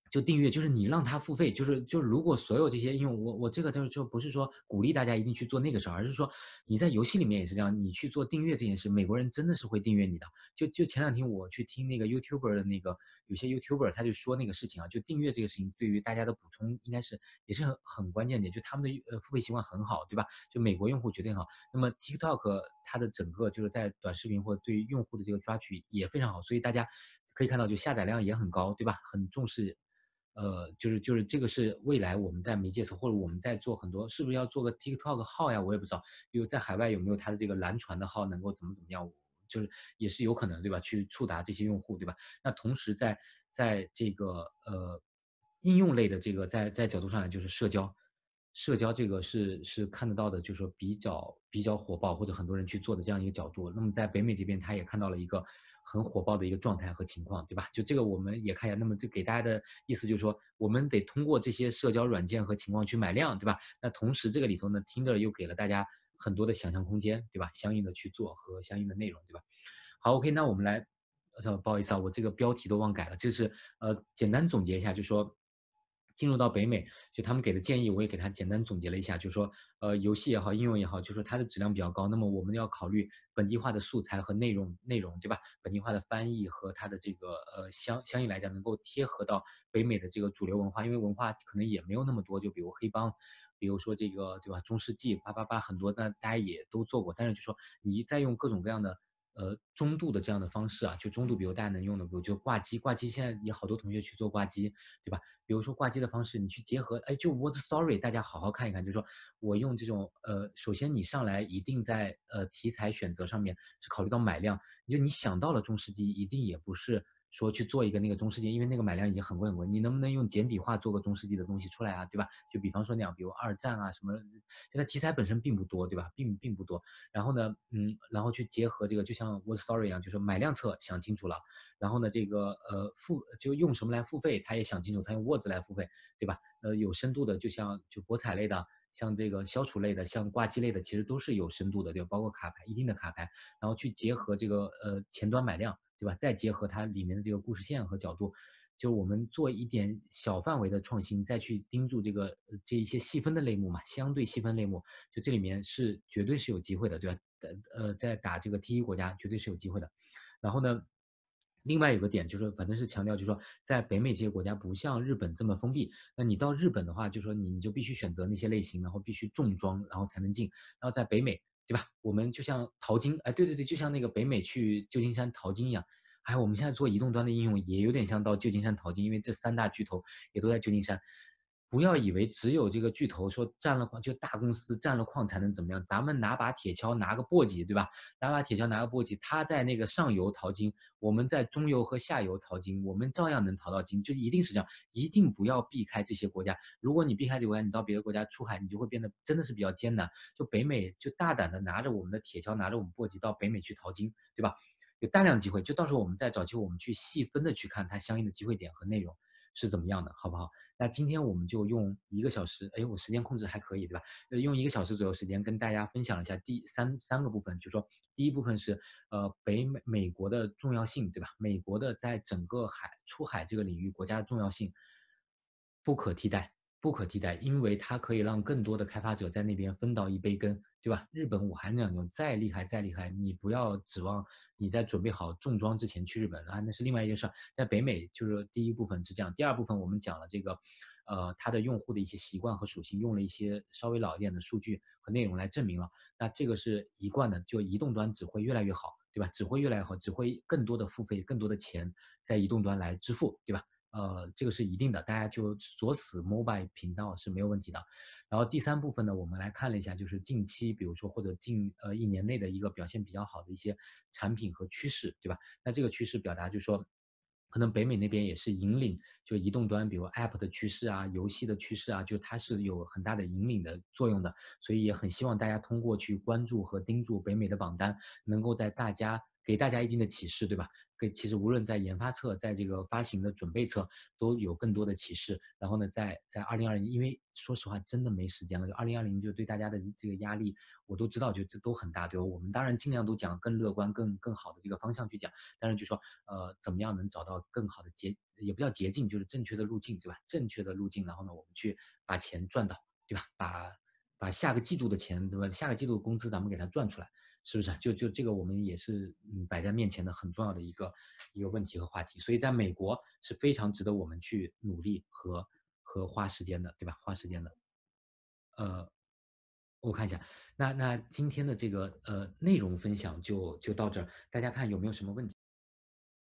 就订阅，就是你让他付费，就是如果所有这些应用，我这个就不是说鼓励大家一定去做那个事儿，而是说你在游戏里面也是这样，你去做订阅这件事，美国人真的是会订阅你的。就前两天我去听那个 YouTuber 的那个，有些 YouTuber 他就说那个事情啊，就订阅这个事情对于大家的补充应该是也是很关键点，就他们的付费习惯很好，对吧？就美国用户绝对很好。那么 TikTok 它的整个就是在短视频或者对于用户的这个抓取也非常好，所以大家可以看到就下载量也很高，对吧？很重视。就是这个是未来我们在媒介时或者我们在做很多，是不是要做个 TikTok 号呀？我也不知道，比如在海外有没有它的这个蓝船的号能够怎么样，就是也是有可能，对吧？去触达这些用户，对吧？那同时在这个应用类的这个在角度上来就是社交这个是看得到的，就是说比较火爆或者很多人去做的这样一个角度。那么在北美这边，他也看到了一个很火爆的一个状态和情况，对吧？就这个我们也看一下。那么这给大家的意思就是说，我们得通过这些社交软件和情况去买量，对吧？那同时这个里头呢，Tinder 又给了大家很多的想象空间，对吧？相应的去做和相应的内容，对吧？好，OK，那我们来，不好意思啊，我这个标题都忘改了，就是简单总结一下，就说进入到北美，就他们给的建议，我也给他简单总结了一下，就是说，游戏也好，应用也好，就说它的质量比较高，那么我们要考虑本地化的素材和内容，对吧？本地化的翻译和它的这个相应来讲能够贴合到北美的这个主流文化，因为文化可能也没有那么多，就比如黑帮，比如说这个对吧，中世纪888很多，那大家也都做过，但是就说你再用各种各样的中度的这样的方式啊，就中度，比如大家能用的，比如就挂机，挂机现在也好多同学去做挂机，对吧？比如说挂机的方式，你去结合，哎，就 What's Story，大家好好看一看，就是说我用这种首先你上来一定在题材选择上面是考虑到买量，你想到了中世纪，一定也不是说去做一个那个中世纪，因为那个买量已经很贵很贵，你能不能用简笔画做个中世纪的东西出来啊，对吧？就比方说那样，比如二战啊什么，现在题材本身并不多，对吧？并不多。然后呢，然后去结合这个，就像 Word Story 一样，就是买量册想清楚了，然后呢，这个就用什么来付费，他也想清楚，他用 Words 来付费，对吧？有深度的，就博彩类的，像这个消除类的，像挂机类的，其实都是有深度的，对吧？包括卡牌，一定的卡牌，然后去结合这个前端买量，对吧？再结合它里面的这个故事线和角度，就我们做一点小范围的创新，再去盯住这个这一些细分的类目嘛，相对细分类目，就这里面是绝对是有机会的，对吧？在打这个 T1国家绝对是有机会的。然后呢，另外有个点就是说，反正是强调，就是说，在北美这些国家不像日本这么封闭。那你到日本的话，就是说你就必须选择那些类型，然后必须重装，然后才能进。然后在北美，对吧？我们就像淘金，哎，对对对，就像那个北美去旧金山淘金一样。哎，我们现在做移动端的应用也有点像到旧金山淘金，因为这三大巨头也都在旧金山。不要以为只有这个巨头说占了矿，就大公司占了矿才能怎么样？咱们拿把铁锹，拿个簸箕，对吧？拿把铁锹，拿个簸箕，他在那个上游淘金，我们在中游和下游淘金，我们照样能淘到金，就一定是这样，一定不要避开这些国家。如果你避开这个国家，你到别的国家出海，你就会变得真的是比较艰难。就北美就大胆的拿着我们的铁锹，拿着我们簸箕到北美去淘金，对吧？有大量机会，就到时候我们再找机会，我们去细分的去看它相应的机会点和内容是怎么样的，好不好？那今天我们就用1个小时，哎，我时间控制还可以，对吧？用1个小时左右时间跟大家分享了一下第三个部分，就是说第一部分是美国的重要性，对吧？美国的在整个出海这个领域国家的重要性不可替代，不可替代，因为它可以让更多的开发者在那边分到一杯羹，对吧？日本我还是那样讲，再厉害再厉害，你不要指望你在准备好重装之前去日本啊，那是另外一件事。在北美，就是第一部分是这样，第二部分我们讲了这个，它的用户的一些习惯和属性，用了一些稍微老一点的数据和内容来证明了。那这个是一贯的，就移动端只会越来越好，对吧？只会越来越好，只会更多的付费，更多的钱在移动端来支付，对吧？这个是一定的，大家就锁死 mobile 频道是没有问题的。然后第三部分呢，我们来看了一下，就是近期，比如说或者近一年内的一个表现比较好的一些产品和趋势，对吧？那这个趋势表达就是说，可能北美那边也是引领，就移动端，比如 App 的趋势啊，游戏的趋势啊，就它是有很大的引领的作用的。所以也很希望大家通过去关注和盯住北美的榜单，能够在大家给大家一定的启示，对吧？其实无论在研发侧，在这个发行的准备侧，都有更多的启示。然后呢，在2020，因为说实话真的没时间了，就2020就对大家的这个压力，我都知道，就这都很大，对吧？我们当然尽量都讲更乐观、更好的这个方向去讲，但是就说怎么样能找到更好的也不叫捷径，就是正确的路径，对吧？正确的路径，然后呢，我们去把钱赚到，对吧？把下个季度的钱，对吧？下个季度的工资咱们给它赚出来，是不是？就这个我们也是摆在面前的很重要的一个问题和话题。所以在美国是非常值得我们去努力和花时间的，对吧？花时间的。呃，我看一下，那今天的这个内容分享就到这儿，大家看有没有什么问题？